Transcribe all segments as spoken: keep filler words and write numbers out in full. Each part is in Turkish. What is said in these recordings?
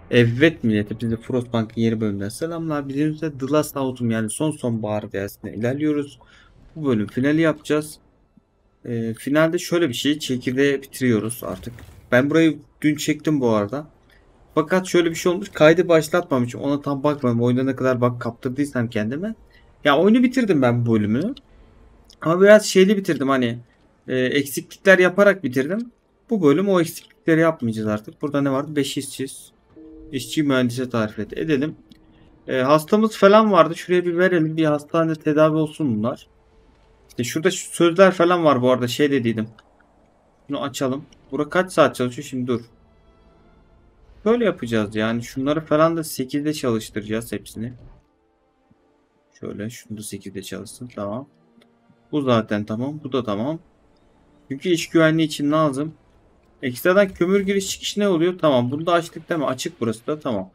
Evet millet, hepinize Frostbank'ın yeni bölümünden selamlar. Bildiğiniz üzere The Last Autumn, yani son sonbahar dersine ilerliyoruz. Bu bölüm finali yapacağız. Ee, finalde şöyle bir şey, çekirdeği bitiriyoruz artık. Ben burayı dün çektim bu arada. Fakat şöyle bir şey olmuş, kaydı başlatmamış, ona tam bakmadım. Oyunda ne kadar bak kaptırdıysam kendime. Ya oyunu bitirdim ben bu bölümü. Ama biraz şeyli bitirdim, hani e, eksiklikler yaparak bitirdim. Bu bölüm o eksiklikleri yapmayacağız artık. Burada ne vardı? beş işçiyiz. İşçi mühendise tarif et. Edelim. E, hastamız falan vardı. Şuraya bir verelim. Bir hastanede tedavi olsun bunlar. İşte şurada şu sözler falan var bu arada. Şey dediydim. Bunu açalım. Bura kaç saat çalışıyor? Şimdi dur. Böyle yapacağız yani. Şunları falan da sekizde çalıştıracağız hepsini. Şöyle şunu da sekizde çalışsın. Tamam. Bu zaten tamam. Bu da tamam. Çünkü iş güvenliği için lazım. Ekstradan kömür giriş çıkış ne oluyor? Tamam. Bunu da açtık değil mi? Açık burası da. Tamam.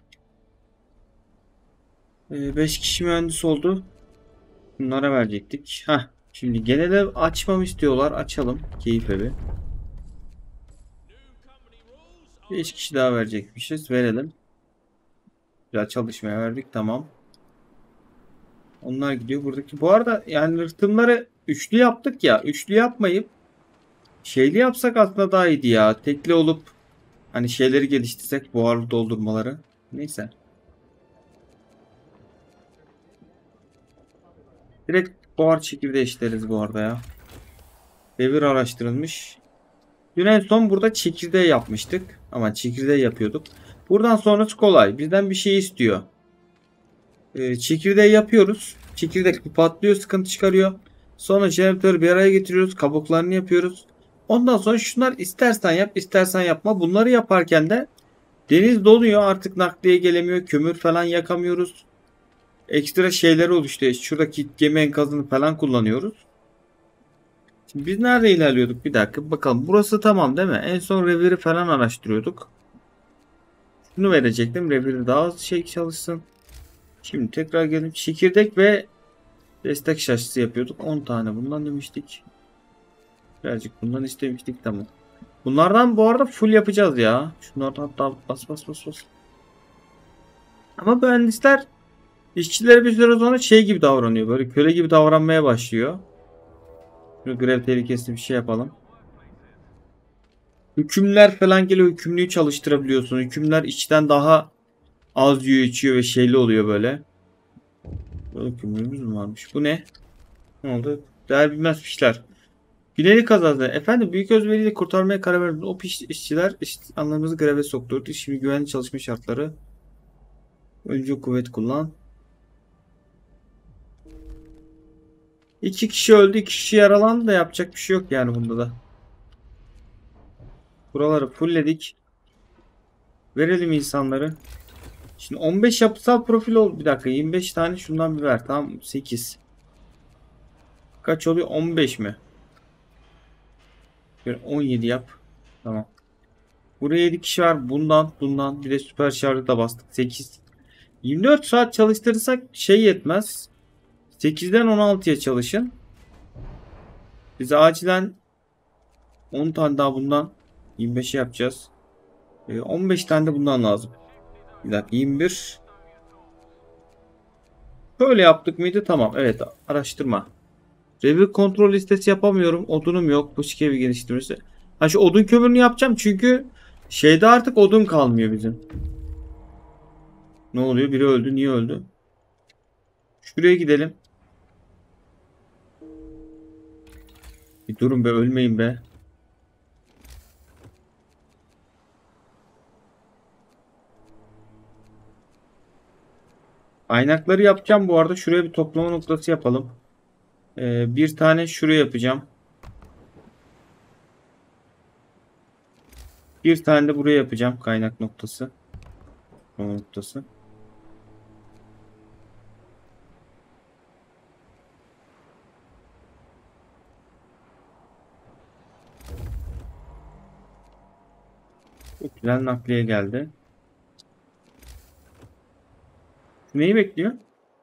E, beş kişi mühendis oldu. Bunlara verecektik. Heh. Şimdi gene de açmam istiyorlar. Açalım. Keyif evi. beş kişi daha verecekmişiz. Verelim. Ya çalışmaya verdik. Tamam. Onlar gidiyor. Buradaki bu arada yani rıhtımları üçlü yaptık ya. Üçlü yapmayıp şeyli yapsak aslında daha iyiydi ya. Tekli olup hani şeyleri geliştirsek, buharlı doldurmaları. Neyse. Direkt buhar çekirdeği işleriz bu arada ya. Devir araştırılmış. Dün en son burada çekirdeği yapmıştık. Ama çekirdeği yapıyorduk. Buradan sonrası kolay. Bizden bir şey istiyor. Ee, çekirdeği yapıyoruz. Çekirdek bir patlıyor, sıkıntı çıkarıyor. Sonra jeneratörü bir araya getiriyoruz. Kabuklarını yapıyoruz. Ondan sonra şunlar istersen yap, istersen yapma. Bunları yaparken de deniz donuyor. Artık nakliye gelemiyor. Kömür falan yakamıyoruz. Ekstra şeyler oluştu. Şuradaki gemi enkazını falan kullanıyoruz. Şimdi biz nerede ilerliyorduk? Bir dakika bakalım. Burası tamam değil mi? En son reviri falan araştırıyorduk. Şunu verecektim. Reviri daha az şey çalışsın. Şimdi tekrar gelip çekirdek ve destek şaşısı yapıyorduk. on tane bundan demiştik. Birazcık bundan istemiştik, tamam. Bunlardan bu arada full yapacağız ya. Şunlardan hatta bas bas bas bas. Ama mühendisler işçilere bir süre sonra şey gibi davranıyor. Böyle köle gibi davranmaya başlıyor. Şunu grev tehlikesi bir şey yapalım. Hükümler falan geliyor. Hükümlüyü çalıştırabiliyorsun. Hükümler içten daha az yiyor içiyor ve şeyli oluyor böyle. Böyle hükümlümüz mü varmış? Bu ne? Ne oldu? Değer bilmez fişler. Güneyli kazası. Efendim büyük özveriyle kurtarmaya karar verdim. O piş, işçiler işte anlarımızı greve sokturdu. Şimdi güvenli çalışma şartları. Öncü kuvvet kullan. İki kişi öldü, iki kişi yaralandı da yapacak bir şey yok yani bunda da. Buraları fullledik. Verelim insanları. Şimdi on beş yapısal profil ol. Bir dakika, yirmi beş tane şundan bir ver. Tamam, sekiz. Kaç oluyor? on beş mi? Bir on yedi yap. Tamam. Buraya yedi kişi var. Bundan, bundan. Bir de süper şarjı da bastık. sekiz. yirmi dört saat çalıştırırsak şey yetmez. sekizden on altıya çalışın. Bize acilen on tane daha bundan yirmi beşe yapacağız. E, on beş tane de bundan lazım. Bir dakika, yirmi bir. Böyle yaptık mıydı? Tamam. Evet, araştırma. Revir kontrol listesi yapamıyorum. Odunum yok. Bu şike bir geliştirmesi. Ha, şu odun kömürünü yapacağım çünkü şeyde artık odun kalmıyor bizim. Ne oluyor? Biri öldü. Niye öldü? Şuraya gidelim. Bir durun be, ölmeyin be. Aynakları yapacağım bu arada. Şuraya bir toplama noktası yapalım. Ee, bir tane şuraya yapacağım. Bir tane de buraya yapacağım. Kaynak noktası. Toplama noktası. Çok güzel, nakliye geldi. Neyi bekliyor?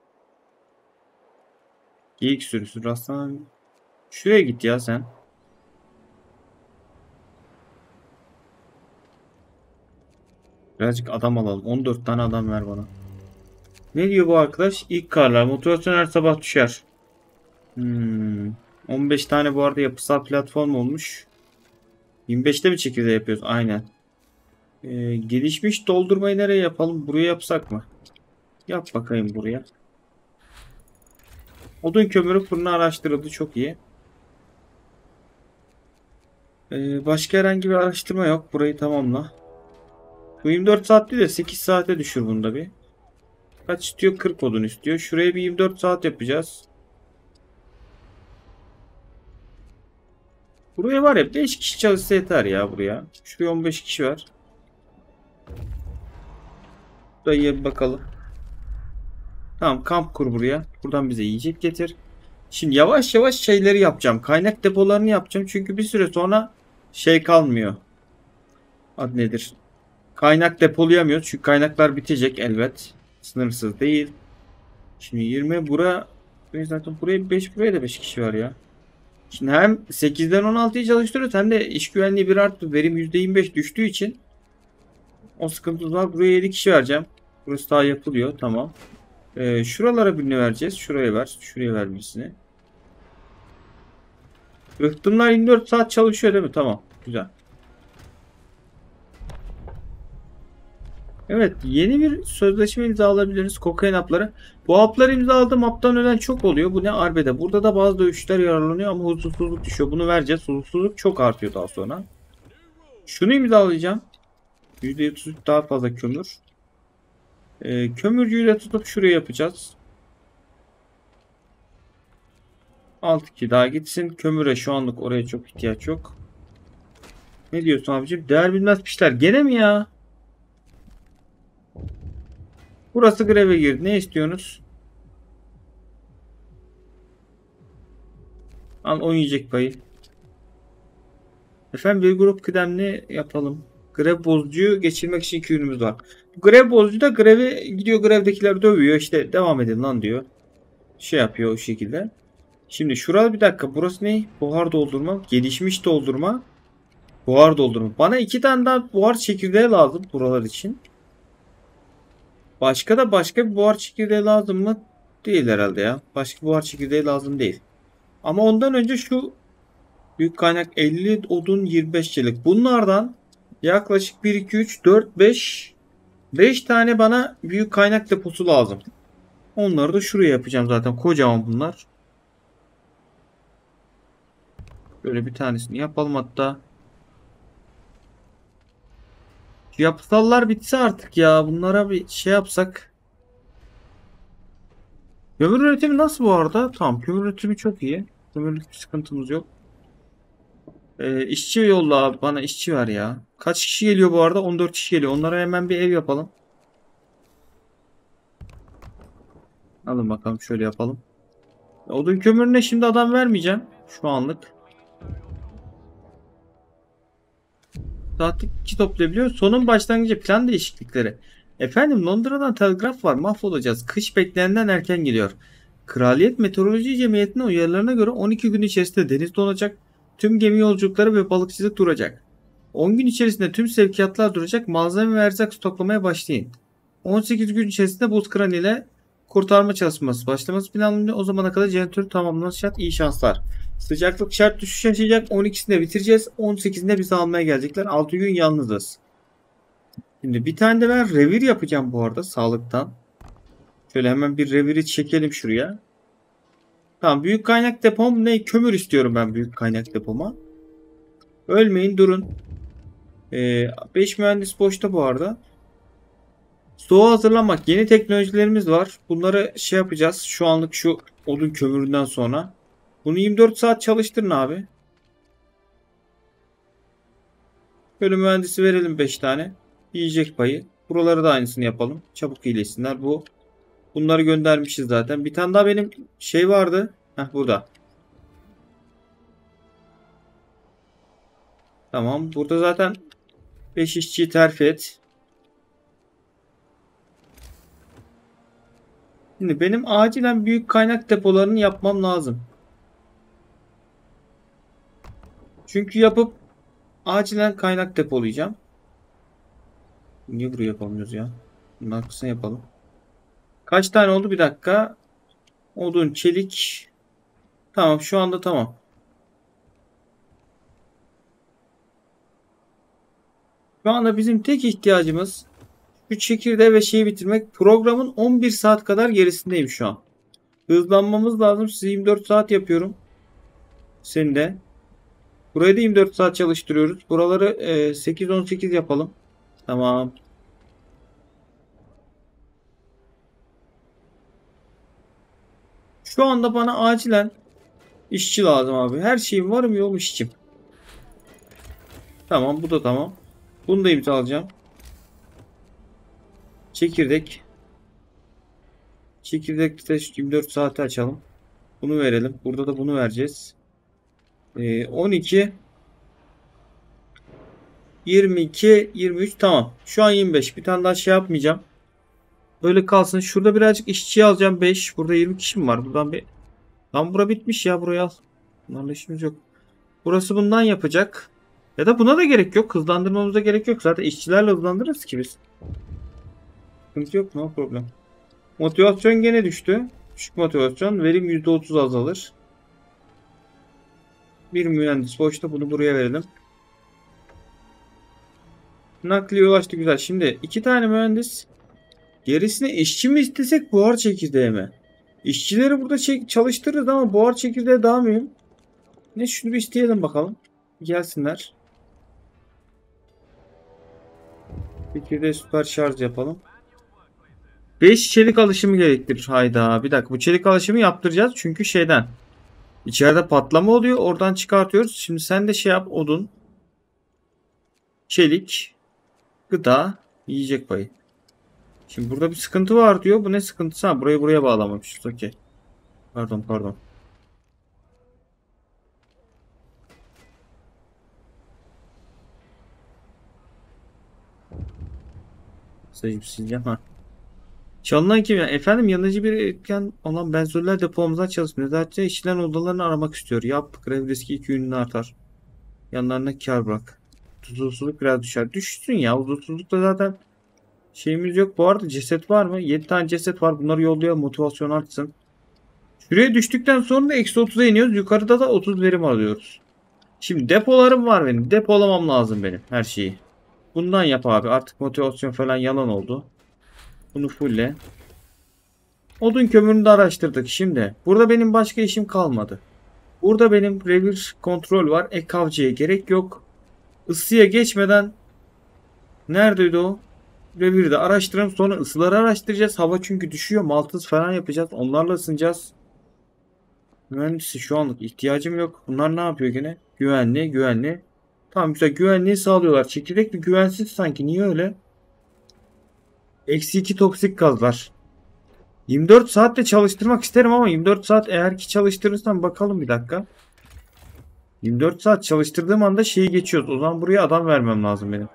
Geyik sürüsü. Rastlanan. Şuraya git ya sen. Birazcık adam alalım. on dört tane adam ver bana. Ne diyor bu arkadaş? İlk karlar. Motivasyon her sabah düşer. Hmm. on beş tane bu arada yapısal platform olmuş. yirmi beşte mi çekirdeği yapıyoruz? Aynen. Ee, gelişmiş doldurmayı nereye yapalım? Buraya yapsak mı? Yap bakayım buraya. Odun kömürü fırını araştırıldı. Çok iyi. Ee, başka herhangi bir araştırma yok. Burayı tamamla. Bu yirmi dört saat değil de sekiz saate düşür bunda bir. Kaç istiyor? kırk odun istiyor. Şuraya bir yirmi dört saat yapacağız. Buraya var ya beş kişi çalışsa yeter ya buraya. Şuraya on beş kişi var. Dayıya bir bakalım. Tamam, kamp kur buraya. Buradan bize yiyecek getir. Şimdi yavaş yavaş şeyleri yapacağım. Kaynak depolarını yapacağım. Çünkü bir süre sonra şey kalmıyor. Adı nedir? Kaynak depolayamıyoruz. Çünkü kaynaklar bitecek elbet. Sınırsız değil. Şimdi yirmi bura, zaten buraya beş, buraya da beş kişi var ya. Şimdi hem sekizden on altıyı çalıştırıyoruz hem de iş güvenliği bir arttı. Verim yüzde yirmi beş düştüğü için o sıkıntı var. Buraya yedi kişi vereceğim. Burası daha yapılıyor. Tamam. Ee, şuralara birini vereceğiz. Şuraya ver. Şuraya ver birisini. Rıhtımlar yirmi dört saat çalışıyor değil mi? Tamam. Güzel. Evet. Yeni bir sözleşme imzalayabiliriz. Kokain hapları. Bu hapları imzaladım. Haptan ölen çok oluyor. Bu ne arbede. Burada da bazı dövüşçüler yararlanıyor ama huzursuzluk düşüyor. Bunu vereceğiz. Huzursuzluk çok artıyor daha sonra. Şunu imzalayacağım. yüzde otuz daha fazla kömür. Ee, kömürcüyü de tutup şuraya yapacağız. Alt iki daha gitsin. Kömüre şu anlık oraya çok ihtiyaç yok. Ne diyorsun abicim? Değer bilmez pişler. Gene mi ya? Burası greve girdi. Ne istiyorsunuz? Al on yiyecek payı. Efendim bir grup kıdemli yapalım. Grev bozucuyu geçirmek için iki ürünümüz var. Bu grev bozucu da greve gidiyor, grevdekiler dövüyor. İşte devam edin lan diyor. Şey yapıyor o şekilde. Şimdi şurada bir dakika. Burası ne? Buhar doldurma. Gelişmiş doldurma. Buhar doldurma. Bana iki tane daha buhar çekirdeği lazım buralar için. Başka da başka bir buhar çekirdeği lazım mı? Değil herhalde ya. Başka buhar çekirdeği lazım değil. Ama ondan önce şu büyük kaynak elli odun yirmi beş çelik. Bunlardan yaklaşık bir, iki, üç, dört, beş beş tane bana büyük kaynak deposu lazım. Onları da şuraya yapacağım zaten. Kocaman bunlar. Böyle bir tanesini yapalım hatta. Şu yapısallar bitse artık ya. Bunlara bir şey yapsak. Kömür üretimi nasıl bu arada? Tamam, kömür üretimi çok iyi. Kömürlük bir sıkıntımız yok. Ee, işçi yolla abi. Bana işçi ver ya. Kaç kişi geliyor bu arada? on dört kişi geliyor. Onlara hemen bir ev yapalım. Alın bakalım, şöyle yapalım. Odun kömürüne şimdi adam vermeyeceğim. Şu anlık. Saatlik iki toplayabiliyor. Sonun başlangıcı plan değişiklikleri. Efendim Londra'dan telgraf var. Mahvolacağız. Kış beklenenden erken geliyor. Kraliyet Meteoroloji Cemiyeti'nin uyarılarına göre on iki gün içerisinde deniz donacak. Tüm gemi yolculukları ve balıkçılık duracak. on gün içerisinde tüm sevkiyatlar duracak. Malzeme ve erzak stoklamaya başlayın. on sekiz gün içerisinde Bozkıran ile kurtarma çalışması başlaması planlanıyor. O zamana kadar jeneratörü tamamlanacak. İyi şanslar. Sıcaklık şart düşüş yaşayacak. on ikisinde bitireceğiz. on sekizinde bizi almaya gelecekler. altı gün yalnızız. Şimdi bir tane de ben revir yapacağım bu arada sağlıktan. Şöyle hemen bir reviri çekelim şuraya. Tamam, büyük kaynak depom ne? Kömür istiyorum ben büyük kaynak depoma. Ölmeyin, durun. Ee, beş mühendis boşta bu arada. Stoğu hazırlamak. Yeni teknolojilerimiz var. Bunları şey yapacağız. Şu anlık şu odun kömüründen sonra. Bunu yirmi dört saat çalıştırın abi. Böyle mühendisi verelim beş tane. Yiyecek payı. Buraları da aynısını yapalım. Çabuk iyileşsinler. Bu. Bunları göndermişiz zaten. Bir tane daha benim şey vardı. Heh, burada. Tamam. Burada zaten beş işçiyi terfi et. Şimdi benim acilen büyük kaynak depolarını yapmam lazım. Çünkü yapıp acilen kaynak depolayacağım. Niye buraya yapamıyoruz ya? Bunun arkasına yapalım. Kaç tane oldu? Bir dakika. Odun, çelik. Tamam, şu anda tamam. Şu anda bizim tek ihtiyacımız şu çekirdeği ve şeyi bitirmek. Programın on bir saat kadar gerisindeyim şu an. Hızlanmamız lazım. Size yirmi dört saat yapıyorum. Senin de. Burayı da yirmi dört saat çalıştırıyoruz. Buraları e, sekiz on sekiz yapalım. Tamam. Şu anda bana acilen işçi lazım abi. Her şeyim var mı yok işçim. Tamam, bu da tamam. Bunu da imzalayacağım. Çekirdek. Çekirdek test yirmi dört saate açalım. Bunu verelim. Burada da bunu vereceğiz. Ee, on iki yirmi iki yirmi üç tamam. Şu an yirmi beş. Bir tane daha şey yapmayacağım. Böyle kalsın. Şurada birazcık işçi alacağım. beş. Burada yirmi kişi mi var? Buradan bir... Lan bura bitmiş ya. Burayı al. Bunlarla işimiz yok. Burası bundan yapacak. Ya da buna da gerek yok. Hızlandırmamıza gerek yok. Zaten işçilerle hızlandırırız ki biz. Sıkıntı yok. No problem. Motivasyon gene düştü. Düşük motivasyon. Verim yüzde otuz azalır. Bir mühendis boşta, bunu buraya verelim. Nakliye ulaştı, güzel. Şimdi iki tane mühendis. Gerisine işçi mi istesek, buhar çekirdeği mi? İşçileri burada çalıştırırız ama buhar çekirdeği daha mühim. Ne, şunu bir isteyelim bakalım. Gelsinler. Çekirdeği süper şarj yapalım. beş çelik alışımı gerektirir. Hayda, bir dakika, bu çelik alışımı yaptıracağız çünkü şeyden. İçeride patlama oluyor, oradan çıkartıyoruz. Şimdi sen de şey yap, odun. Çelik. Gıda. Yiyecek payı. Şimdi burada bir sıkıntı var diyor. Bu ne sıkıntısı? Ha, burayı buraya bağlamamışız. Okey. Pardon pardon. Sayıp sileceğim ha. Çalınan kim ya? Efendim, yanıcı bir etken olan benzerler depomuzdan çalışmıyor. Zaten işçilerin odalarını aramak istiyor. Yap. Grev riski iki ünlü artar. Yanlarına kar bırak. Huzursuzluk biraz düşer. Düşsün ya. Huzursuzlukta zaten şeyimiz yok. Bu arada ceset var mı? yedi tane ceset var. Bunları yollayalım. Motivasyon artsın. Şuraya düştükten sonra da eksi otuza iniyoruz. Yukarıda da otuz verim alıyoruz. Şimdi depolarım var benim. Depolamam lazım benim her şeyi. Bundan yap abi. Artık motivasyon falan yalan oldu. Bunu fulle. Odun kömürünü de araştırdık şimdi. Burada benim başka işim kalmadı. Burada benim revir kontrol var. Ek avcıya gerek yok. Isıya geçmeden neredeydi o? Revirde araştıralım. Sonra ısıları araştıracağız. Hava çünkü düşüyor. Maltız falan yapacağız. Onlarla ısınacağız. Mühendisi şu anlık ihtiyacım yok. Bunlar ne yapıyor gene? Güvenli, güvenli. Tamam, güzel, güvenliği sağlıyorlar. Çekirdek bir güvensiz sanki. Niye öyle? Eksi iki toksik gazlar. yirmi dört saatte çalıştırmak isterim ama yirmi dört saat eğer ki çalıştırırsam, bakalım bir dakika. yirmi dört saat çalıştırdığım anda şeyi geçiyoruz. O zaman buraya adam vermem lazım benim.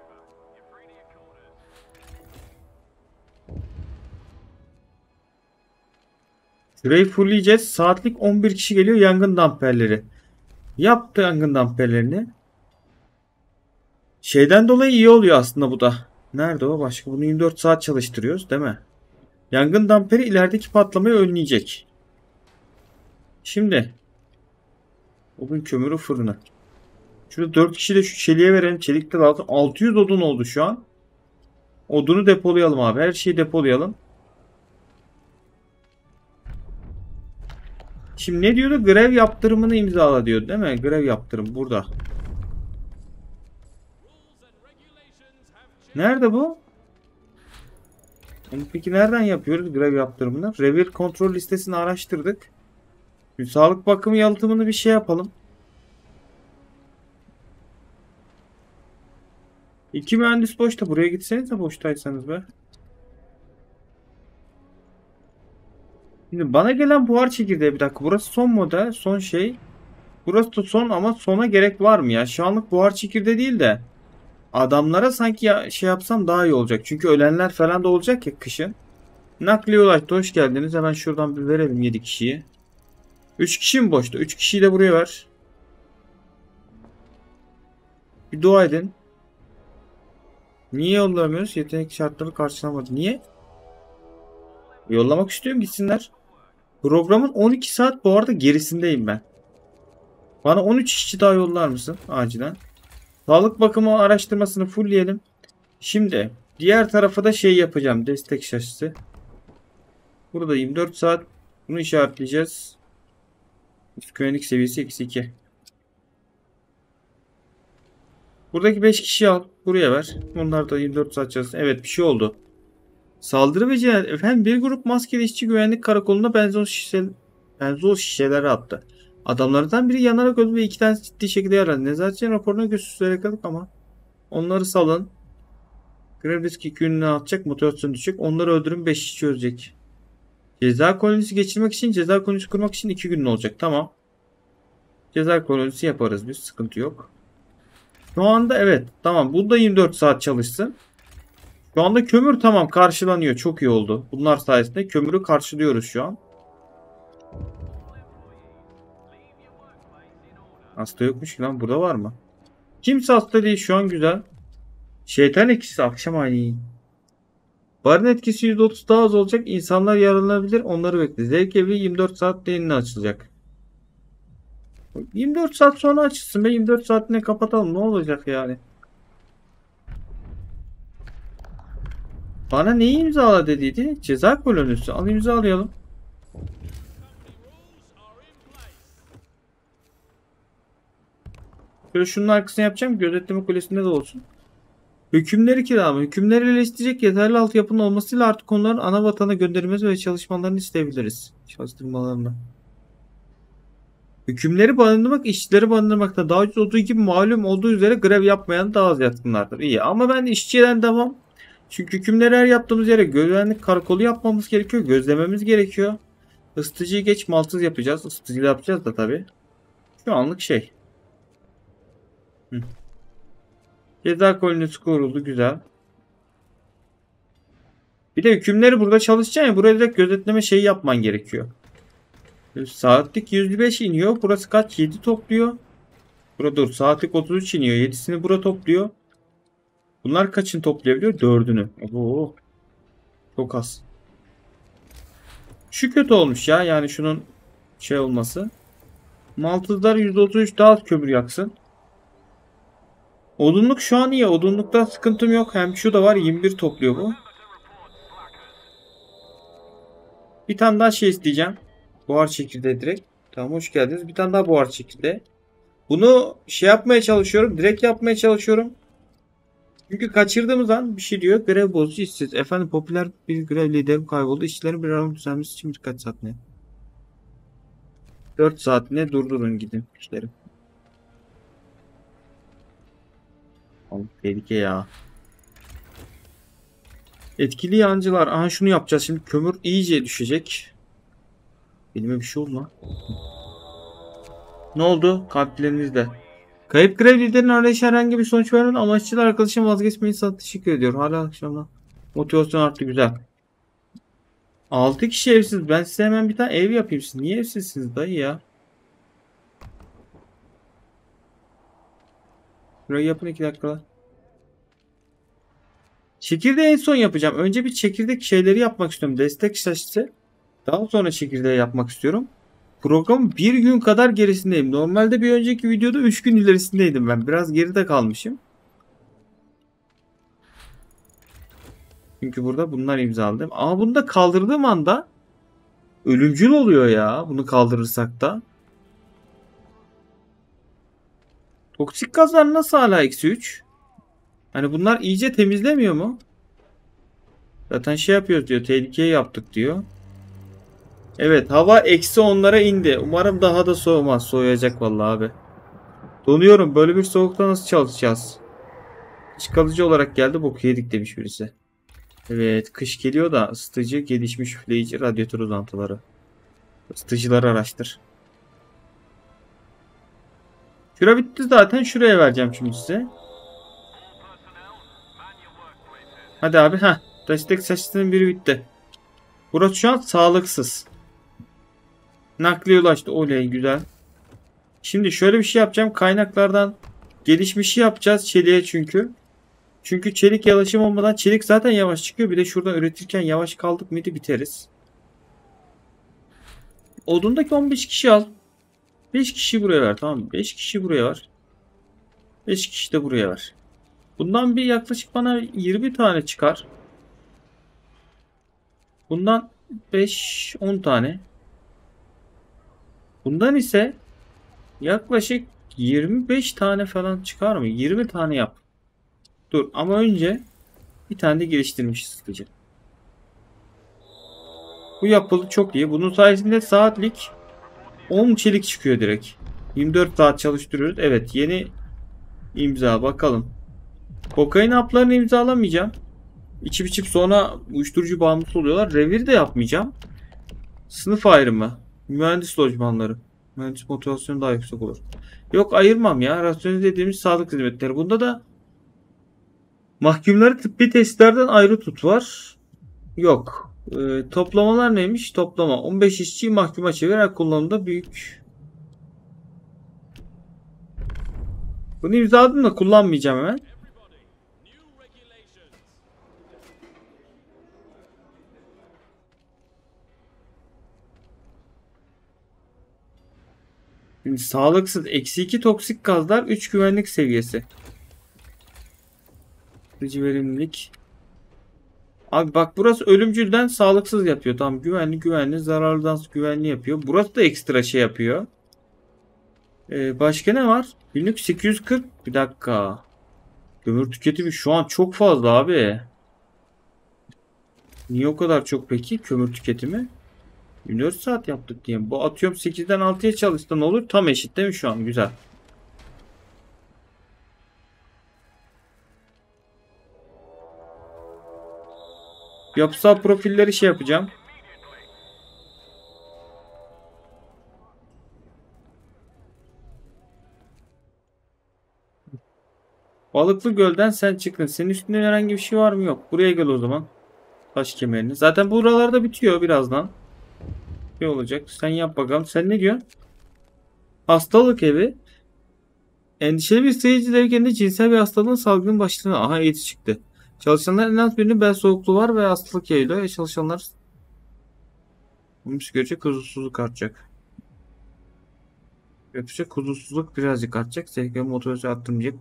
Şurayı fullleyeceğiz. Saatlik on bir kişi geliyor, yangın damperleri. Yaptı yangın damperlerini. Şeyden dolayı iyi oluyor aslında bu da. Nerede o başka? Bunu yirmi dört saat çalıştırıyoruz değil mi? Yangın damperi ilerideki patlamayı önleyecek. Şimdi. Odun kömürü fırını. Şurada dört kişi de şu çeliğe verelim. Çelik de lazım. altı yüz odun oldu şu an. Odunu depolayalım abi. Her şeyi depolayalım. Şimdi ne diyordu? Grev yaptırımını imzala diyor değil mi? Grev yaptırım burada. Nerede bu? Peki nereden yapıyoruz grev yaptırımını? Revir kontrol listesini araştırdık. Bir sağlık bakımı yalıtımını bir şey yapalım. İki mühendis boşta. Buraya gitseniz de boştaysanız be. Şimdi bana gelen buhar çekirdeği, bir dakika. Burası son model. Son şey. Burası da son ama sona gerek var mı ya? Şu anlık buhar çekirdeği değil de adamlara sanki ya, şey yapsam daha iyi olacak. Çünkü ölenler falan da olacak ya kışın. Nakliye ulaştı. Hoş geldiniz. Hemen şuradan bir verelim yedi kişiyi. üç kişi mi boşta? üç kişiyi de buraya ver. Bir dua edin. Niye yollamıyoruz? Yetenek şartları karşılamadı. Niye? Yollamak istiyorum, gitsinler. Programın on iki saat bu arada gerisindeyim ben. Bana on üç işçi daha yollar mısın acilen? Sağlık bakımı araştırmasını fullleyelim. Şimdi diğer tarafa da şey yapacağım. Destek şaşısı. Burada yirmi dört saat. Bunu işaretleyeceğiz. Güvenlik seviyesi eksi iki. Buradaki beş kişi al. Buraya ver. Onlar da yirmi dört saat çalışsın. Evet, bir şey oldu. Saldırı ve cinayet. Efendim, bir grup maskeli işçi güvenlik karakoluna benzol, şişe, benzol şişeleri attı. Adamlardan biri yanarak öldü ve iki tane ciddi şekilde yaralandı. Nezaretçinin raporuna göz süzerek aldık ama onları salın. Grev riski iki gününe atacak. Motivasyon düşecek. Onları öldürün, beş işçi ölecek. Ceza kolonisi geçirmek için, ceza kolonisi kurmak için iki gün olacak. Tamam. Ceza kolonisi yaparız biz. Sıkıntı yok. Şu anda evet. Tamam. Bu da yirmi dört saat çalışsın. Şu anda kömür tamam karşılanıyor. Çok iyi oldu. Bunlar sayesinde kömürü karşılıyoruz şu an. Hasta yokmuş ki lan. Burada var mı? Kimse hasta değil. Şu an güzel. Şeytan etkisi akşam aynı. Barın etkisi yüzde otuz daha az olacak. İnsanlar yaralanabilir. Onları bekle. Zevk evi yirmi dört saat yayınla açılacak. yirmi dört saat sonra açılsın. Ben yirmi dört saatine kapatalım. Ne olacak yani? Bana neyi imzala dediydi? Ceza kolonisi. Al, imzalayalım. Şöyle şunun arkasına yapacağım. Gözetleme kulesinde de olsun. Hükümleri kiralama. Hükümleri eleştirecek yeterli altyapının olmasıyla artık onların ana vatana gönderilmesi ve çalışmalarını isteyebiliriz. Çalıştırmalarını. Hükümleri barındırmak, işçileri barındırmakta daha ucuz olduğu gibi malum olduğu üzere grev yapmayan daha az yatkınlardır. İyi ama ben işçiden devam. Çünkü hükümleri her yaptığımız yere güvenlik karakolu yapmamız gerekiyor. Gözlememiz gerekiyor. Isıtıcıyı geç, malsız yapacağız. Isıtıcıyla yapacağız da tabii. Şu anlık şey. Hı. Ceza kolonisi kuruldu. Güzel. Bir de hükümleri burada çalışacaksın ya. Buraya direkt gözetleme şeyi yapman gerekiyor. Saatlik yüz beş iniyor. Burası kaç? yedi topluyor. Burada dur. Saatlik otuz üç iniyor. yedisini bura topluyor. Bunlar kaçını toplayabiliyor? dördünü. Oo. Çok az. Şu kötü olmuş ya. Yani şunun şey olması. Maltızlar yüzde otuz üç daha az kömür yaksın. Odunluk şu an iyi. Odunlukta sıkıntım yok. Hem şu da var. yirmi bir topluyor bu. Bir tane daha şey isteyeceğim. Buhar çekirdeği direkt. Tamam, hoş geldiniz. Bir tane daha buhar çekirdeği. Bunu şey yapmaya çalışıyorum. Direkt yapmaya çalışıyorum. Çünkü kaçırdığımız an bir şey diyor. Grev bozucu işsiz. Efendim, popüler bir grev liderim kayboldu. İşçilerin bir aram düzenlemesi için birkaç saat ne? dört saatine durdurun gidin işlerim. Oğlum, tehlike ya. Etkili yancılar. Aha, şunu yapacağız. Şimdi kömür iyice düşecek. Elime bir şey oldu lan. Ne oldu? Kalplerinizde. Kayıp grev liderinin arayışı herhangi bir sonuç vermeden amaççılar arkadaşım vazgeçmeyi sana teşekkür ediyor. Hala akşamda. Motivasyon arttı, güzel. altı kişi evsiz. Ben size hemen bir tane ev yapayım. Siz niye evsizsiniz dayı ya? Burayı yapın iki dakika. Çekirdeği en son yapacağım. Önce bir çekirdek şeyleri yapmak istiyorum. Destek şaşısı. Daha sonra çekirdeği yapmak istiyorum. Programın bir gün kadar gerisindeyim. Normalde bir önceki videoda üç gün ilerisindeydim ben. Biraz geride kalmışım. Çünkü burada bunlar imzaladım. Ama bunu da kaldırdığım anda ölümcül oluyor ya. Bunu kaldırırsak da. Toksik gazlar nasıl hala eksi üç? Hani bunlar iyice temizlemiyor mu? Zaten şey yapıyoruz diyor. Tehlikeye yaptık diyor. Evet, hava eksi onlara indi. Umarım daha da soğumaz. Soğuyacak vallahi abi. Donuyorum. Böyle bir soğukta nasıl çalışacağız? Kış kalıcı olarak geldi. Boku yedik demiş birisi. Evet, kış geliyor da ısıtıcı, gelişmiş üfleyici, radyatör uzantıları. Isıtıcıları araştır. Şura bitti zaten. Şuraya vereceğim şimdi size. Hadi abi. Heh. Destek saçlarının biri bitti. Burası şu an sağlıksız. Nakliye ulaştı. Oley, güzel. Şimdi şöyle bir şey yapacağım. Kaynaklardan gelişmişi yapacağız. Çeliğe çünkü. Çünkü çelik yalaşım olmadan çelik zaten yavaş çıkıyor. Bir de şurada üretirken yavaş kaldık mıydı biteriz. Odundaki on beş kişi al. beş kişi buraya ver, tamam mı? beş kişi buraya ver. beş kişi de buraya ver. Bundan bir yaklaşık bana yirmi tane çıkar. Bundan beş on tane. Bundan ise yaklaşık yirmi beş tane falan çıkar mı? yirmi tane yap. Dur ama önce bir tane de geliştirmiş sıkıcı. Bu yapıldı, çok iyi. Bunun sayesinde saatlik on çelik çıkıyor direkt. yirmi dört saat çalıştırıyoruz. Evet, yeni imza bakalım. Kokain haplarını imzalamayacağım. İçip içip sonra uyuşturucu bağımlısı oluyorlar. Revir de yapmayacağım. Sınıf ayrımı. Mühendis lojmanları. Mühendis motivasyonu daha yüksek olur. Yok, ayırmam ya. Rasyonize dediğimiz sağlık hizmetleri. Bunda da mahkumları tıbbi testlerden ayrı tut var. Yok. Ee, toplamalar neymiş? Toplama. on beş işçiyi mahkuma çevir. Her kullanımda büyük. Bunu imzaladım da kullanmayacağım hemen. Şimdi sağlıksız. Eksi iki toksik gazlar. üç güvenlik seviyesi. Sıkıcı verimlilik. Abi bak, burası ölümcülden sağlıksız yapıyor. Tamam, güvenli güvenli, zararlıdan güvenli yapıyor. Burası da ekstra şey yapıyor. Ee, başka ne var? Günlük sekiz yüz kırk. Bir dakika. Kömür tüketimi şu an çok fazla abi. Niye o kadar çok peki kömür tüketimi? yirmi dört saat yaptık diye. Bu atıyorum sekizden altıya çalıştı, ne olur? Tam eşit değil mi şu an? Güzel. Yapısal profilleri şey yapacağım. Balıklı Göl'den sen çıktın. Senin üstünde herhangi bir şey var mı? Yok. Buraya gel o zaman. Taş kemerini. Zaten buralarda bitiyor birazdan. Ne olacak? Sen yap bakalım. Sen ne diyorsun? Hastalık evi. Endişeli bir seyirci derken cinsel bir hastalığın salgın başlığına. Aha, AIDS çıktı. Çalışanlar en az birinin bel soğukluğu var ve hastalık yayılıyor. E çalışanlar bunu görecek, huzursuzluk artacak. Yapacak, huzursuzluk birazcık artacak. Zevk ve motivasyon arttırmayacak.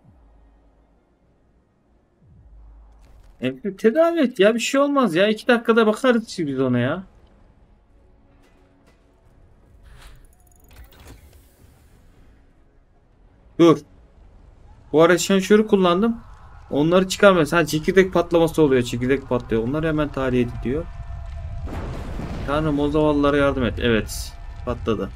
E, tedavi et ya, bir şey olmaz ya. iki dakikada bakarız biz ona ya. Dur. Bu ara şanşörü kullandım. Onları çıkarmıyor. Ha, çekirdek patlaması oluyor. Çekirdek patlıyor. Onları hemen tahliye ediyor. Tanrım, o zavallılara yardım et. Evet. Patladı.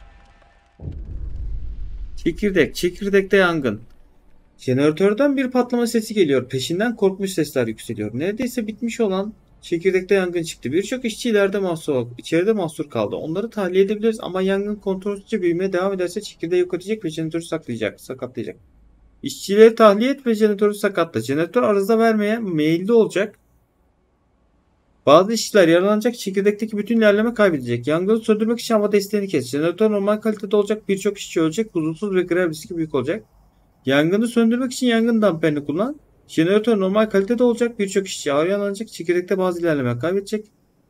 Çekirdek. Çekirdekte yangın. Jeneratörden bir patlama sesi geliyor. Peşinden korkmuş sesler yükseliyor. Neredeyse bitmiş olan çekirdekte yangın çıktı. Birçok işçi ileride mahsur, içeride mahsur kaldı. Onları tahliye edebiliriz ama yangın kontrolsüzce büyümeye devam ederse çekirdeği yok edecek ve jeneratörü saklayacak, sakatlayacak. İşçileri tahliye et ve jeneratörü sakatla. Jeneratör arıza vermeye meyilli olacak. Bazı işçiler yaralanacak, çekirdekteki bütün ilerleme kaybedecek. Yangını söndürmek için hava desteğini kes. Jeneratör normal kalitede olacak, birçok işçi ölecek, huzursuz ve grev riski büyük olacak. Yangını söndürmek için yangın damperini kullan. Jeneratör normal kalitede olacak, birçok işçi ağır yaralanacak, çekirdekte bazı ilerleme kaybedecek.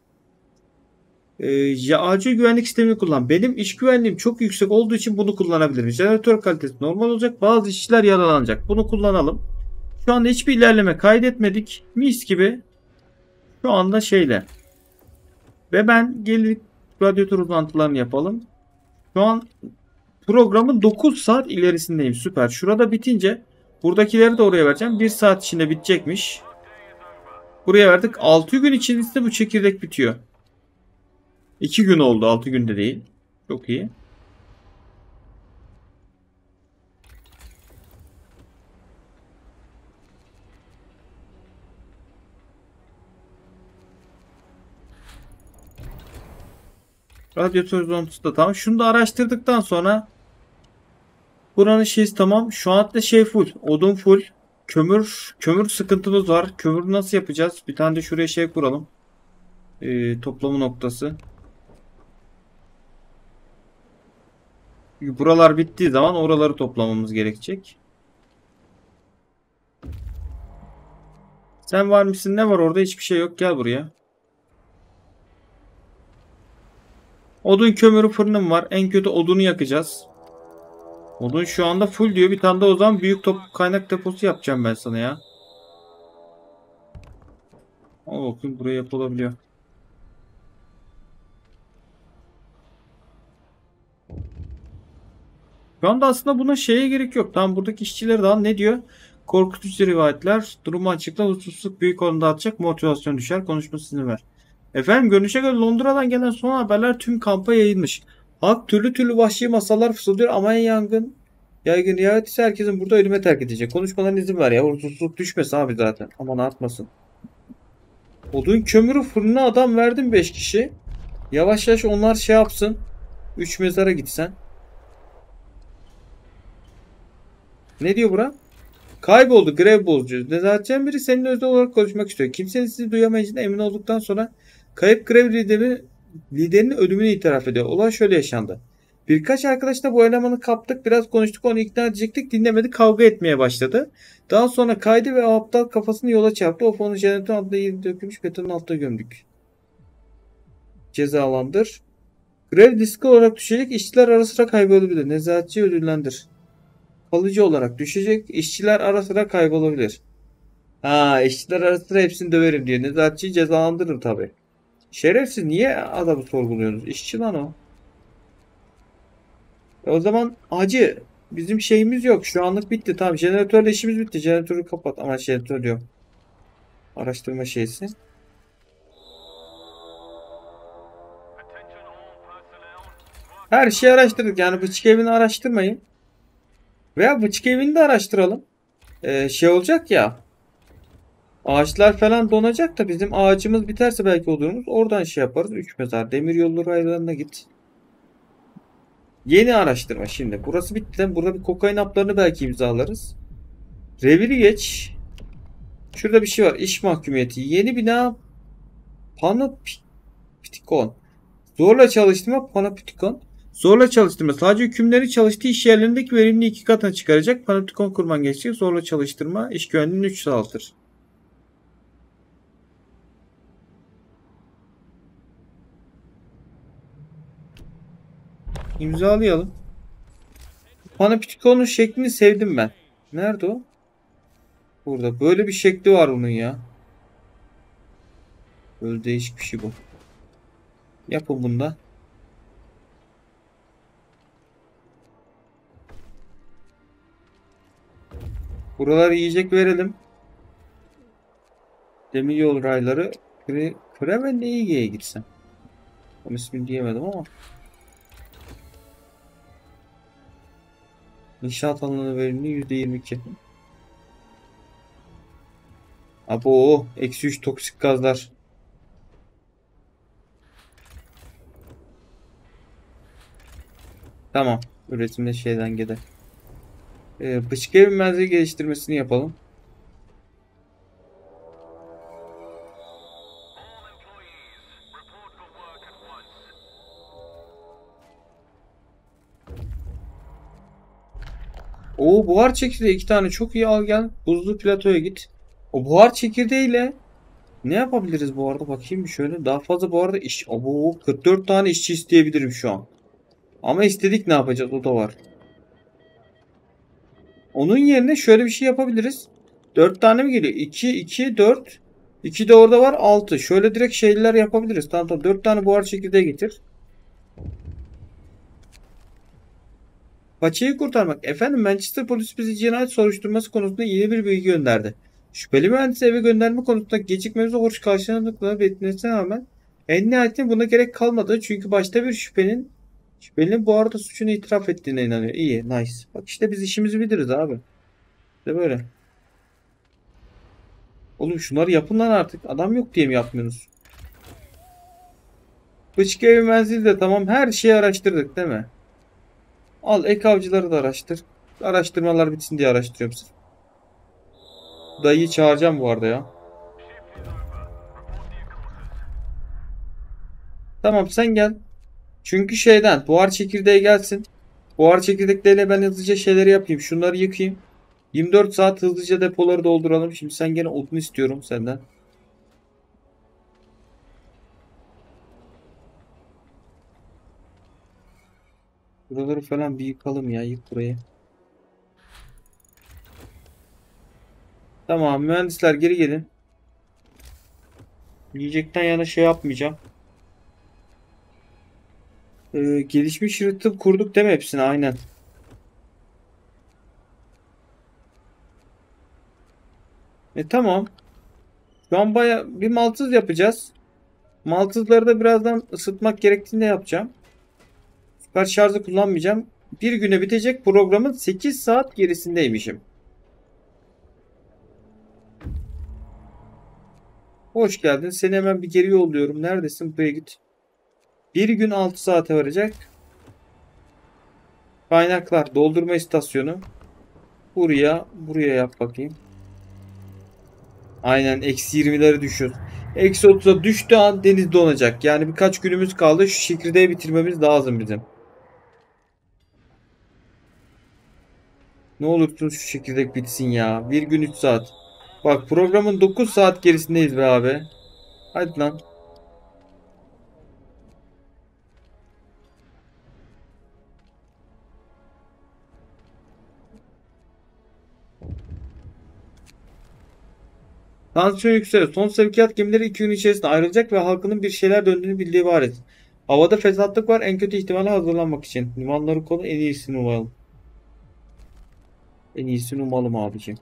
Ee, acil güvenlik sistemini kullan. Benim iş güvenliğim çok yüksek olduğu için bunu kullanabilirim. Jeneratör kalitesi normal olacak, bazı işçiler yaralanacak. Bunu kullanalım. Şu anda hiçbir ilerleme kaydetmedik. Mis gibi. Şu anda şeyle. Ve ben gelip radyatör uzantılarını yapalım. Şu an programın dokuz saat ilerisindeyim. Süper. Şurada bitince buradakileri de oraya vereceğim. bir saat içinde bitecekmiş. Buraya verdik. altı gün içerisinde bu çekirdek bitiyor. iki gün oldu. altı günde değil. Çok iyi. Radyatör uzantısı da tamam. Şunu da araştırdıktan sonra buranın şeysi tamam. Şu anda şey full. Odun full. Kömür. Kömür sıkıntımız var. Kömür nasıl yapacağız? Bir tane de şuraya şey kuralım. Ee, toplama noktası. Buralar bittiği zaman oraları toplamamız gerekecek. Sen var mısın? Ne var orada? Hiçbir şey yok. Gel buraya. Odun kömürü fırınım var. En kötü odunu yakacağız. Odun şu anda full diyor. Bir tane de o zaman büyük top kaynak deposu yapacağım ben sana ya. Al bakayım, buraya yapılabiliyor. Şu anda aslında buna şeye gerek yok. Tamam, buradaki işçileri de al. Ne diyor? Korkutucu rivayetler. Durumu açıkla. Huzursuzluk büyük oranda artacak. Motivasyon düşer. Konuşmasını ver. Efendim, görünüşe göre Londra'dan gelen son haberler tüm kampa yayılmış. Halk türlü türlü vahşi masallar fısıldıyor ama en yangın yaygın riayet ise herkesin burada ölüme terk edecek. Konuşmalarına izin ver ya. Huzursuzluk düşmesin abi zaten. Aman artmasın. Odun kömürü fırına adam verdim beş kişi. Yavaş yavaş onlar şey yapsın. üç mezara gitsen. Ne diyor bura? Kayboldu, grev bozucu. Nezahatçıların biri seninle özel olarak konuşmak istiyor. Kimsenin sizi duyamayacağına emin olduktan sonra kayıp grev lideri, liderinin ölümünü itiraf ediyor. Olay şöyle yaşandı. Birkaç arkadaşla bu elemanı kaptık. Biraz konuştuk, onu ikna edecektik. Dinlemedi, kavga etmeye başladı. Daha sonra kaydı ve o aptal kafasını yola çarptı. O fonu jeneratörün altında yeri dökülmüş, betonun altına gömdük. Cezalandır. Grev riskli olarak düşecek. İşçiler ara sıra kaybolabilir. Nezahatçıyı ödüllendir. Kalıcı olarak düşecek. İşçiler ara sıra kaybolabilir. Ha, işçiler ara sıra hepsini döverim diye. Nezahatçıyı cezalandırır tabi. Şerefsiz, niye adamı sorguluyorsunuz? İşçi lan o. E o zaman hacı, bizim şeyimiz yok. Şu anlık bitti. Tamam, jeneratörle işimiz bitti. Jeneratörü kapat. Ama jeneratör diyorum. Araştırma şeysi. Her şeyi araştırdık. Yani bıçak evini araştırmayın. Veya bıçak evini de araştıralım. Ee, şey olacak ya. Ağaçlar falan donacak da bizim ağacımız biterse belki oluruz. Oradan şey yaparız. Üç mezar. Demir yolları aylarına git. Yeni araştırma şimdi. Burası bitti. Burada bir kokain haplarını belki imzalarız. Reviri geç. Şurada bir şey var. İş mahkumiyeti. Yeni bina. Panoptikon. Zorla çalıştırma. Panoptikon. Zorla çalıştırma. Sadece hükümleri çalıştığı iş yerlerindeki verimini iki katına çıkaracak. Panoptikon kurman gerekecek. Zorla çalıştırma. İş güvenliğini üç sağlatır. İmzalayalım. Panoptikon'un şeklini sevdim ben. Nerede o? Burada. Böyle bir şekli var bunun ya. Böyle değişik bir şey bu. Yapın bunda. Buralara yiyecek verelim. Demiryol rayları. Kre, Kreven de İG'ye gitsem. Onun ismini diyemedim ama. İnşaat alanı verimliliği yüzde yirmi iki. Abo, eksi üç toksik gazlar. Tamam. Üretimde şeyden gider. Ee, bıçak evin benzeri geliştirmesini yapalım. O buhar çekirdeği iki tane çok iyi, al gel. Buzlu platoya git. O buhar çekirdeğiyle ne yapabiliriz bu arada, bakayım bir şöyle. Daha fazla bu arada iş. Abo, kırk dört tane işçi isteyebilirim şu an. Ama istedik, ne yapacağız, o da var. Onun yerine şöyle bir şey yapabiliriz. dört tane mi geliyor? iki, iki, dört. iki de orada var, altı. Şöyle direkt şeyler yapabiliriz. Tamam tamam, dört tane buhar çekirdeği getir. Paçayı kurtarmak. Efendim, Manchester polisi bizi cinayet soruşturması konusunda yeni bir bilgi gönderdi. Şüpheli mühendisi eve gönderme konusunda gecikmemize hoş karşılandıklarını belirtmesine rağmen en nihayetinde buna gerek kalmadı. Çünkü başta bir şüphenin şüphelinin bu arada suçunu itiraf ettiğine inanıyor. İyi, nice. Bak işte, biz işimizi biliriz abi. İşte böyle. Oğlum şunları yapın lan artık. Adam yok diye mi yapmıyorsunuz? Bıçak evi menzili de tamam. Her şeyi araştırdık değil mi? Al, ek avcıları da araştır. Araştırmalar bitsin diye araştırıyorum sırf. Dayıyı çağıracağım bu arada ya. Tamam, sen gel. Çünkü şeyden buhar çekirdeği gelsin. Buhar çekirdekleriyle ben hızlıca şeyleri yapayım. Şunları yıkayayım. yirmi dört saat hızlıca depoları dolduralım. Şimdi sen gene odun istiyorum senden. Buraları falan bir yıkalım ya. Yık burayı. Tamam mühendisler geri gelin. Yiyecekten yana şey yapmayacağım. Ee, gelişmiş rıhtım kurduk değil mi hepsine? Aynen. E tamam. Şu an baya bir maltız yapacağız. Maltızları da birazdan ısıtmak gerektiğinde yapacağım. Süper şarjı kullanmayacağım. Bir güne bitecek programın sekiz saat gerisindeymişim. Hoş geldin. Seni hemen bir geri yolluyorum. Neredesin? Buraya git. Bir gün altı saate varacak. Kaynaklar doldurma istasyonu. Buraya buraya yap bakayım. Aynen eksi yirmileri düşür. Eksi otuza düştüğü an deniz donacak. Yani birkaç günümüz kaldı. Şu çekirdeği bitirmemiz lazım bizim. Ne olursun şu çekirdek bitsin ya. Bir gün üç saat. Bak programın dokuz saat gerisindeyiz be abi. Hadi lan. Tansiyon yükseliyor. Son sevkiyat gemileri iki gün içerisinde ayrılacak ve halkının bir şeyler döndüğünü bildiği bariz. Havada fesatlık var. En kötü ihtimale hazırlanmak için. Limanları konu en iyisini umalım. En iyisini umalım abicim.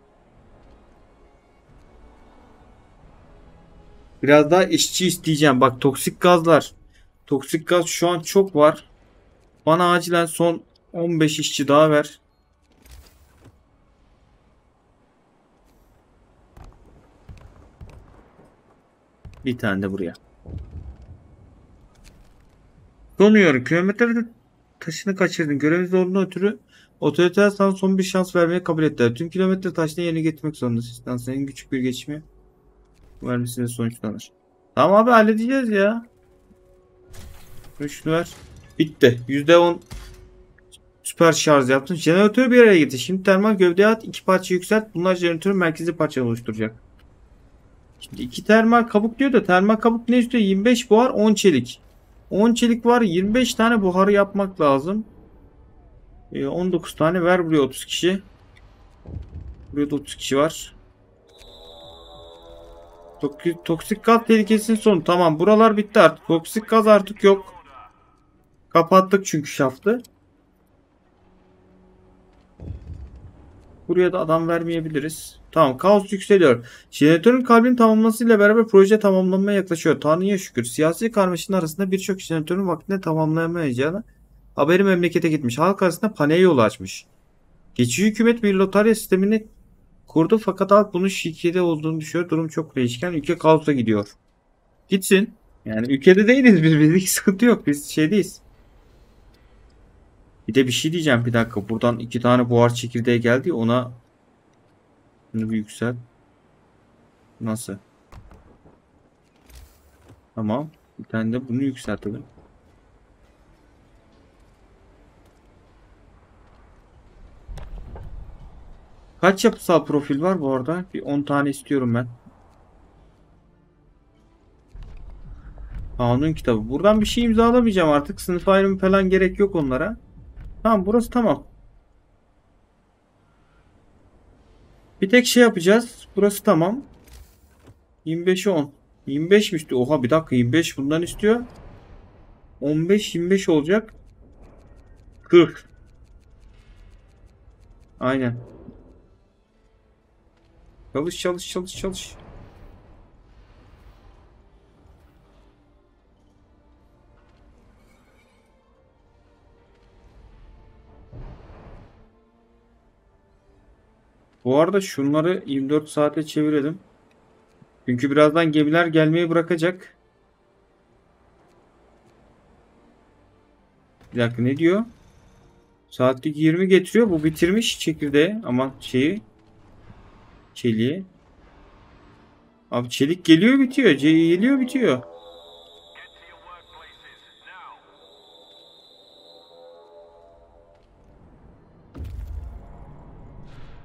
Biraz daha işçi isteyeceğim. Bak toksik gazlar. Toksik gaz şu an çok var. Bana acilen son on beş işçi daha ver. Bir tane de buraya. Donuyor. Kilometre taşını kaçırdın. Göreviniz olduğundan ötürü otoriteler sana son bir şans vermeye kabul ettiler. Tüm kilometre taşını yerine getirmek zorundasın. İstasyonun küçük bir geçimi vermesine sonuçlanır. Tamam abi halledeceğiz ya. Şunu ver. Bitti. yüzde on süper şarj yaptın. Jeneratörü bir araya getir. Şimdi termal gövdeye at. İki parça yükselt. Bunlar jeneratörün merkezi parçaları oluşturacak. Şimdi iki termal kabuk diyor da termal kabuk ne istiyor? yirmi beş buhar on çelik. on çelik var. yirmi beş tane buharı yapmak lazım. E, on dokuz tane ver buraya otuz kişi. Buraya da otuz kişi var. Toksik, toksik gaz tehlikesinin sonu. Tamam buralar bitti artık. Toksik gaz artık yok. Kapattık çünkü şaftı. Buraya da adam vermeyebiliriz. Tamam kaos yükseliyor. Jeneratörün kalbinin tamamlamasıyla beraber proje tamamlanmaya yaklaşıyor. Tanrı'ya şükür. Siyasi karmaşanın arasında birçok jeneratörün vaktinde tamamlayamayacağını haberi memlekete gitmiş. Halk arasında paniğe yol açmış. Geçici hükümet bir lotarya sistemini kurdu fakat halk bunun şirketi olduğunu düşünüyor. Durum çok değişken. Ülke kaosa gidiyor. Gitsin. Yani ülkede değiliz biz. Bizlik sıkıntı yok. Biz şeydeyiz. Bir de bir şey diyeceğim bir dakika. Buradan iki tane buhar çekirdeği geldi. Ona bunu bir yükselt. Nasıl? Tamam. Bir tane de bunu yükseltelim. Kaç yapısal profil var bu arada? Bir on tane istiyorum ben. Kanun kitabı. Buradan bir şey imzalamayacağım artık. Sınıf ayrımı falan gerek yok onlara. Tamam burası tamam. Bir tek şey yapacağız. Burası tamam. yirmi beşe on. yirmi beş mi istiyor? Oha bir dakika yirmi beş bundan istiyor. on beş yirmi beş olacak. kırk. Aynen. Çalış çalış çalış çalış. Bu arada şunları yirmi dört saate çevirelim. Çünkü birazdan gemiler gelmeyi bırakacak. Bir dakika ne diyor? Saatlik yirmi getiriyor. Bu bitirmiş çekirdeği. Ama şeyi. Çeliği. Abi çelik geliyor bitiyor. C geliyor bitiyor.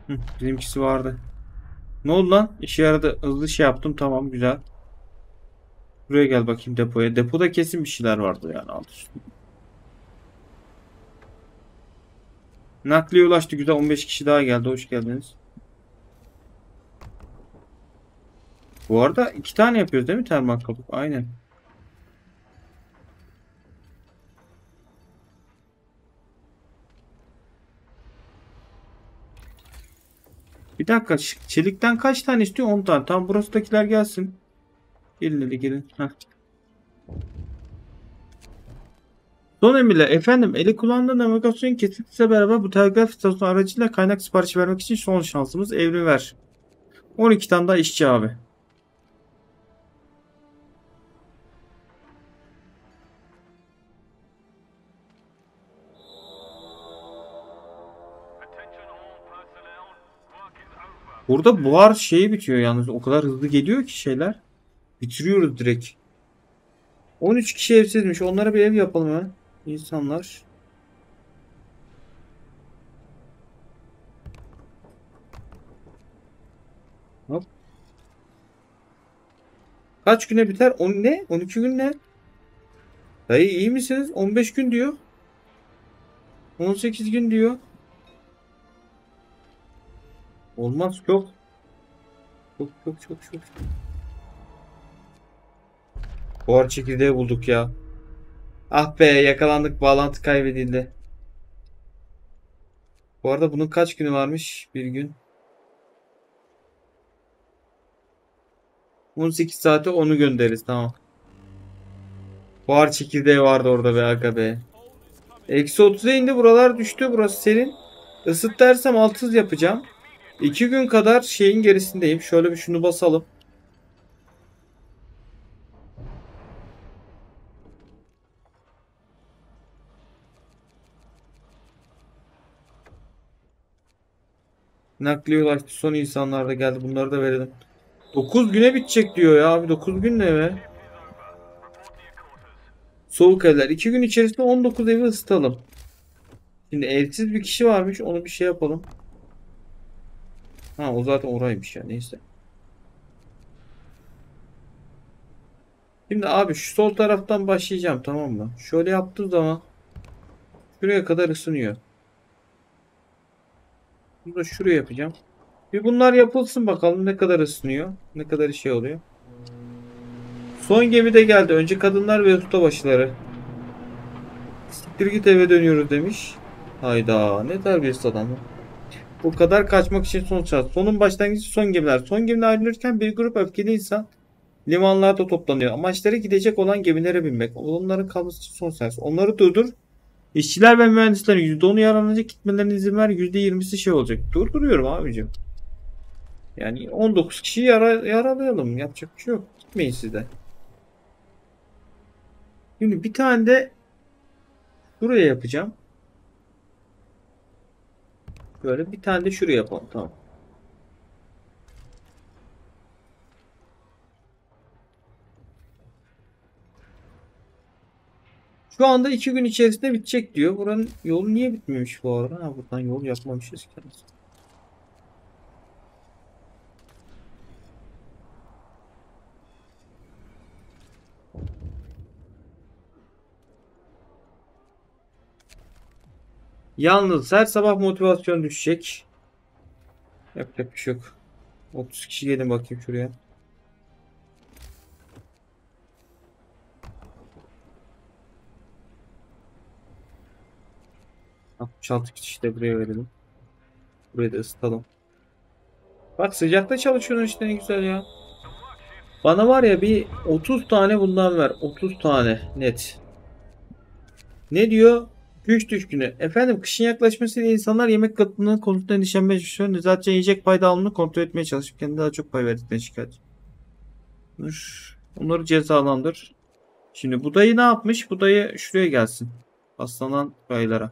Hı, bizimkisi vardı. Ne oldu lan? İşe yaradı. Hızlı şey yaptım. Tamam, güzel. Buraya gel bakayım depoya. Depoda kesin bir şeyler vardı yani. Alt üst. Nakliye ulaştı. Güzel. on beş kişi daha geldi. Hoş geldiniz. Bu arada iki tane yapıyoruz değil mi termal kabuk? Aynen. Bir dakika. ş- Çelikten kaç tane istiyor? on tane. Tamam, burasıdakiler gelsin. Gelin hadi gelin. Heh. Son emirle efendim, eli kullandığı navigasyon kesintisiyle beraber bu telgraf istasyonu aracıyla kaynak siparişi vermek için son şansımız, evri ver. on iki tane daha işçi abi. Burada buhar şeyi bitiyor yalnız. O kadar hızlı geliyor ki şeyler. Bitiriyoruz direkt. on üç kişi evsizmiş. Onlara bir ev yapalım ha. İnsanlar. Hop. Kaç güne biter? On ne? on iki gün ne? Dayı iyi misiniz? on beş gün diyor. on sekiz gün diyor. Olmaz, çok. Çok çok çok çok. Buhar çekirdeği bulduk ya. Ah be, yakalandık, bağlantı kaybedildi. Bu arada bunun kaç günü varmış? Bir gün. on sekiz saate onu göndeririz, tamam. Buhar çekirdeği vardı orada be aga be. Eksi otuza indi, buralar düştü, burası serin. Isıt dersem altı yapacağım. iki gün kadar şeyin gerisindeyim. Şöyle bir şunu basalım. Nakliye ulaştı. Son insanlar da geldi. Bunları da verelim. dokuz güne bitecek diyor ya abi. dokuz gün ne be? Soğuk evler. iki gün içerisinde on dokuz evi ısıtalım. Şimdi evsiz bir kişi varmış. Onu bir şey yapalım. Ha, o zaten oraymış ya. Neyse. Şimdi abi şu sol taraftan başlayacağım, tamam mı? Şöyle yaptığım zaman şuraya kadar ısınıyor. Bunu da şuraya yapacağım. Bir bunlar yapılsın bakalım ne kadar ısınıyor. Ne kadar şey oluyor. Son gemi de geldi. Önce kadınlar ve ustabaşıları. Siktir git eve dönüyoruz demiş. Hayda, ne terbiyesiz adam. Bu kadar kaçmak için son şans. Sonun başlangıcı son gemiler. Son gemiden ayrılırken bir grup öfkeli insan limanlarda toplanıyor. Amaçları gidecek olan gemilere binmek. Onların kalması için son şans. Onları durdur. İşçiler ve mühendislerin yüzde onu yaralanacak, gitmelerine izin ver. yüzde yirmisi şey olacak. Durduruyorum abicim. Yani on dokuz kişiyi yara yaralayalım. Yapacak bir şey yok. Gitmeyin siz de. Şimdi bir tane de şuraya yapacağım. Böyle bir tane de şuraya yapalım. Tamam. Şu anda iki gün içerisinde bitecek diyor. Buranın yolu niye bitmemiş bu arada? Ha, buradan yol yapmamışız ki. Yalnız her sabah motivasyon düşecek. Yapacak bir şey yok. otuz kişi gelin bakayım şuraya. altmış altı kişi de buraya verelim. Burayı da ısıtalım. Bak, sıcakta çalışıyorsun işte, ne güzel ya. Bana var ya bir otuz tane bundan ver. otuz tane net. Ne diyor? Güç düşkünü. Efendim, kışın yaklaşmasıyla insanlar yemek katılımının konusunda endişelenmeye başlıyor. Nezahatçı yiyecek pay dağılımını kontrol etmeye çalışıp kendine daha çok pay verdiklerini şikayet. Onları cezalandır. Şimdi bu dayı ne yapmış? Bu dayı şuraya gelsin. Aslanan raylara.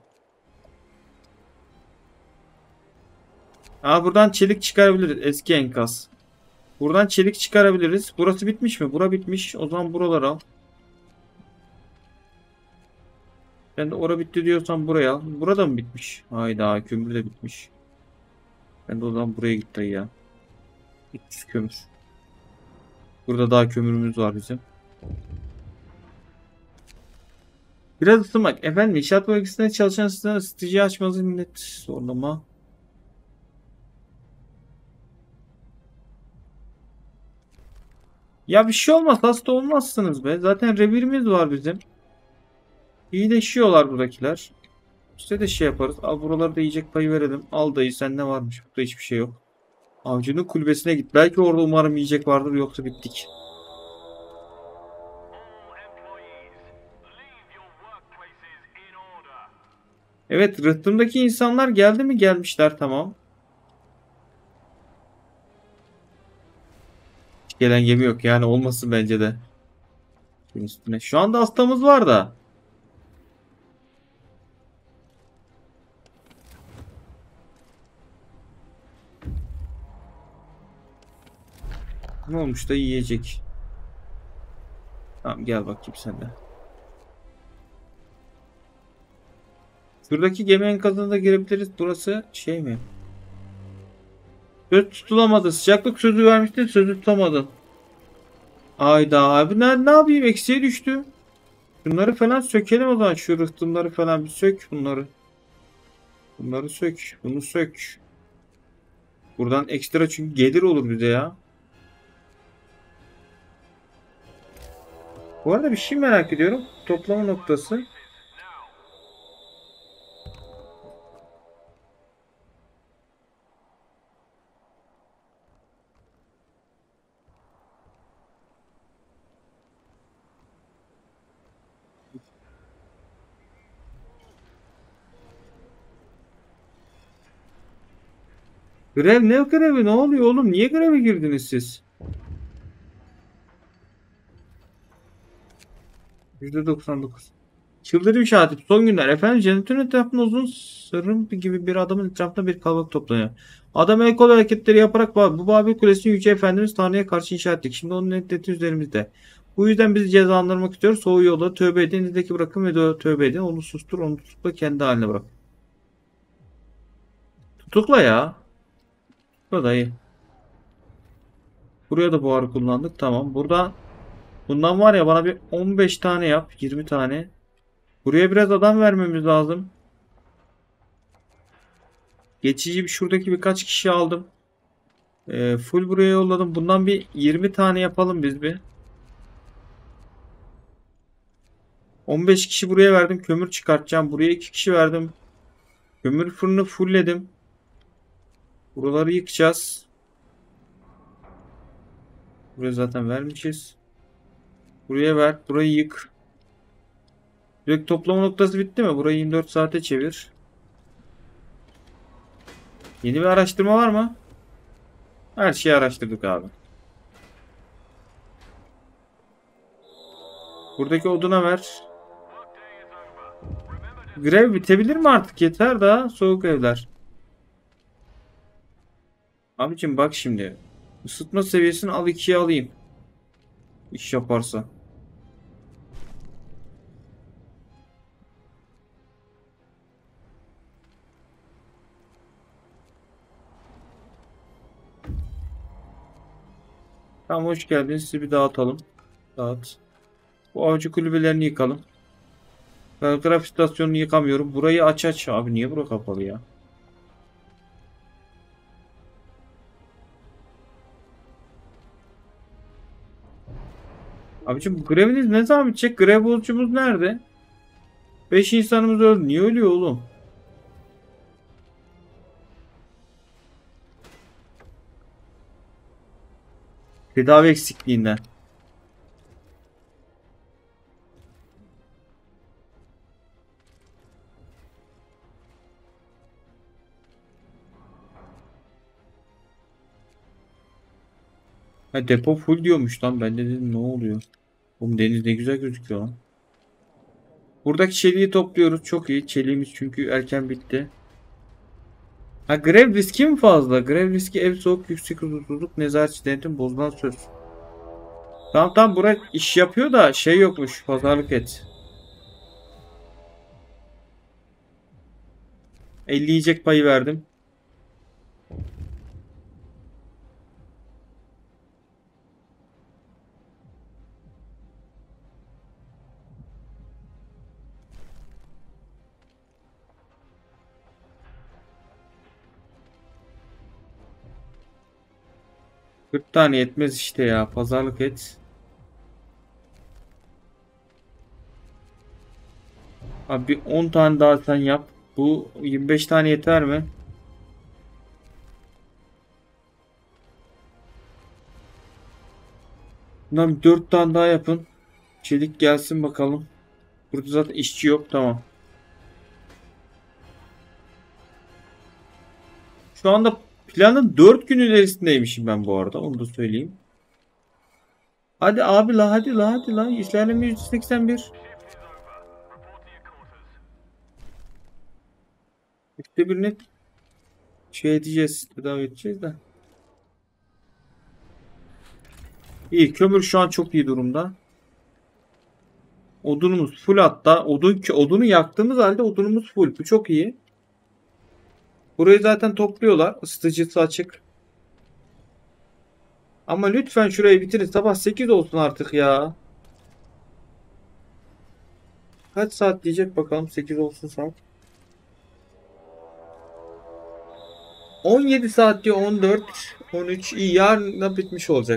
Aa, buradan çelik çıkarabiliriz. Eski enkaz. Buradan çelik çıkarabiliriz. Burası bitmiş mi? Bura bitmiş. O zaman buraları al. Ben de ora bitti diyorsan buraya al. Burada mı bitmiş? Hayda, kömür de bitmiş. Ben de o zaman buraya gitti ya. üç yüz kömür. Burada daha kömürümüz var bizim. Biraz ısınmak. Efendim inşaat bölgesinde çalışan sizden ısıtıcı açmanızı millet zorlama. Ya bir şey olmaz. Hasta olmazsınız be. Zaten revirimiz var bizim. İyileşiyorlar buradakiler. İşte de şey yaparız. Al buraları da yiyecek payı verelim. Al dayı sende varmış. Burada hiçbir şey yok. Avcının kulübesine git. Belki orada umarım yiyecek vardır. Yoksa bittik. Evet rıhtımdaki insanlar geldi mi? Gelmişler tamam. Hiç gelen gemi yok. Yani olmasın bence de. Üstüne. Şu anda hastamız var da. Ne olmuş da yiyecek. Tamam gel bakayım sen de. Şuradaki gemi enkazına da girebiliriz. Burası şey mi? Söz tutulamadı. Sıcaklık sözü vermiştin. Sözü tutamadın. Ayda abi ne, ne yapayım? Eksiğe düştü. Bunları falan sökelim o zaman. Şu rıhtımları falan bir sök bunları. Bunları sök. Bunu sök. Buradan ekstra çünkü gelir olur bize ya. Bu arada bir şey merak ediyorum. Toplama noktası. Grev ne grevi? Ne oluyor oğlum? Niye greve girdiniz siz? yüzde doksan dokuz. Çıldırım şahit. Son günler. Efendim jeneratörün etrafında uzun sırrım gibi bir adamın etrafında bir kalabalık toplanıyor. Adam el kol hareketleri yaparak bu Babil Kulesi'ni Yüce Efendimiz Tanrı'ya karşı inşa ettik. Şimdi onun neddeti üzerimizde. Bu yüzden bizi cezalandırmak istiyor. Soğuk yolda tövbe edin. Elinizdeki bırakın ve de tövbe edin. Onu sustur. Onu tutukla. Kendi haline bırak. Tutukla ya. Tutukla dayı. Buraya da buharı kullandık. Tamam. Burada bundan var ya bana bir on beş tane yap. yirmi tane. Buraya biraz adam vermemiz lazım. Geçici bir şuradaki birkaç kişi aldım. Ee, full buraya yolladım. Bundan bir yirmi tane yapalım biz bir. on beş kişi buraya verdim. Kömür çıkartacağım. Buraya iki kişi verdim. Kömür fırını fullledim. Buraları yıkacağız. Buraya zaten vermişiz. Buraya ver. Burayı yık. Direkt toplama noktası bitti mi? Burayı yirmi dört saate çevir. Yeni bir araştırma var mı? Her şeyi araştırdık abi. Buradaki oduna ver. Grev bitebilir mi artık? Yeter daha. Soğuk evler. Abicim bak şimdi. Isıtma seviyesini al ikiye alayım. İş yaparsa. Tamam hoş geldiniz. Sizi bir dağıtalım. Dağıt. Bu avcı kulübelerini yıkalım. Telgraf istasyonunu yıkamıyorum. Burayı aç aç. Abi niye bura kapalı ya? Abicim bu greviniz ne zaman bitecek? Grev borcumuz nerede? beş insanımız öldü. Niye ölüyor oğlum? Tedavi eksikliğinden. Ha, depo full diyormuş lan. Ben de dedim ne oluyor? Oğlum deniz ne güzel gözüküyor lan. Buradaki çeliği topluyoruz. Çok iyi. Çeliğimiz çünkü erken bitti. Ha grev riski mi fazla? Grev riski ev soğuk yüksek huzursuzluk nezaretçi denetim bozulan söz. Tamam tamam buraya iş yapıyor da şey yokmuş. Pazarlık et. elli yiyecek payı verdim. kırk tane yetmez işte ya. Pazarlık et. Abi on tane daha sen yap. Bu yirmi beş tane yeter mi? Bundan dört tane daha yapın. Çelik gelsin bakalım. Burada zaten işçi yok. Tamam. Şu anda planın dört gün ilerisindeymişim ben bu arada. Onu da söyleyeyim. Hadi abi la hadi la hadi la. İşlerleme yüzde seksen bir. İşte birine şey edeceğiz. Tedavi edeceğiz de. İyi. Kömür şu an çok iyi durumda. Odunumuz full hatta. Odun, odunu yaktığımız halde odunumuz full. Bu çok iyi. Burayı zaten topluyorlar. Isıtıcısı açık. Ama lütfen şurayı bitirin. Sabah sekiz olsun artık ya. Kaç saat diyecek bakalım. sekiz olsun saat. on yedi saat diyor. on dört, on üç. İyi. Yarın da bitmiş olacak.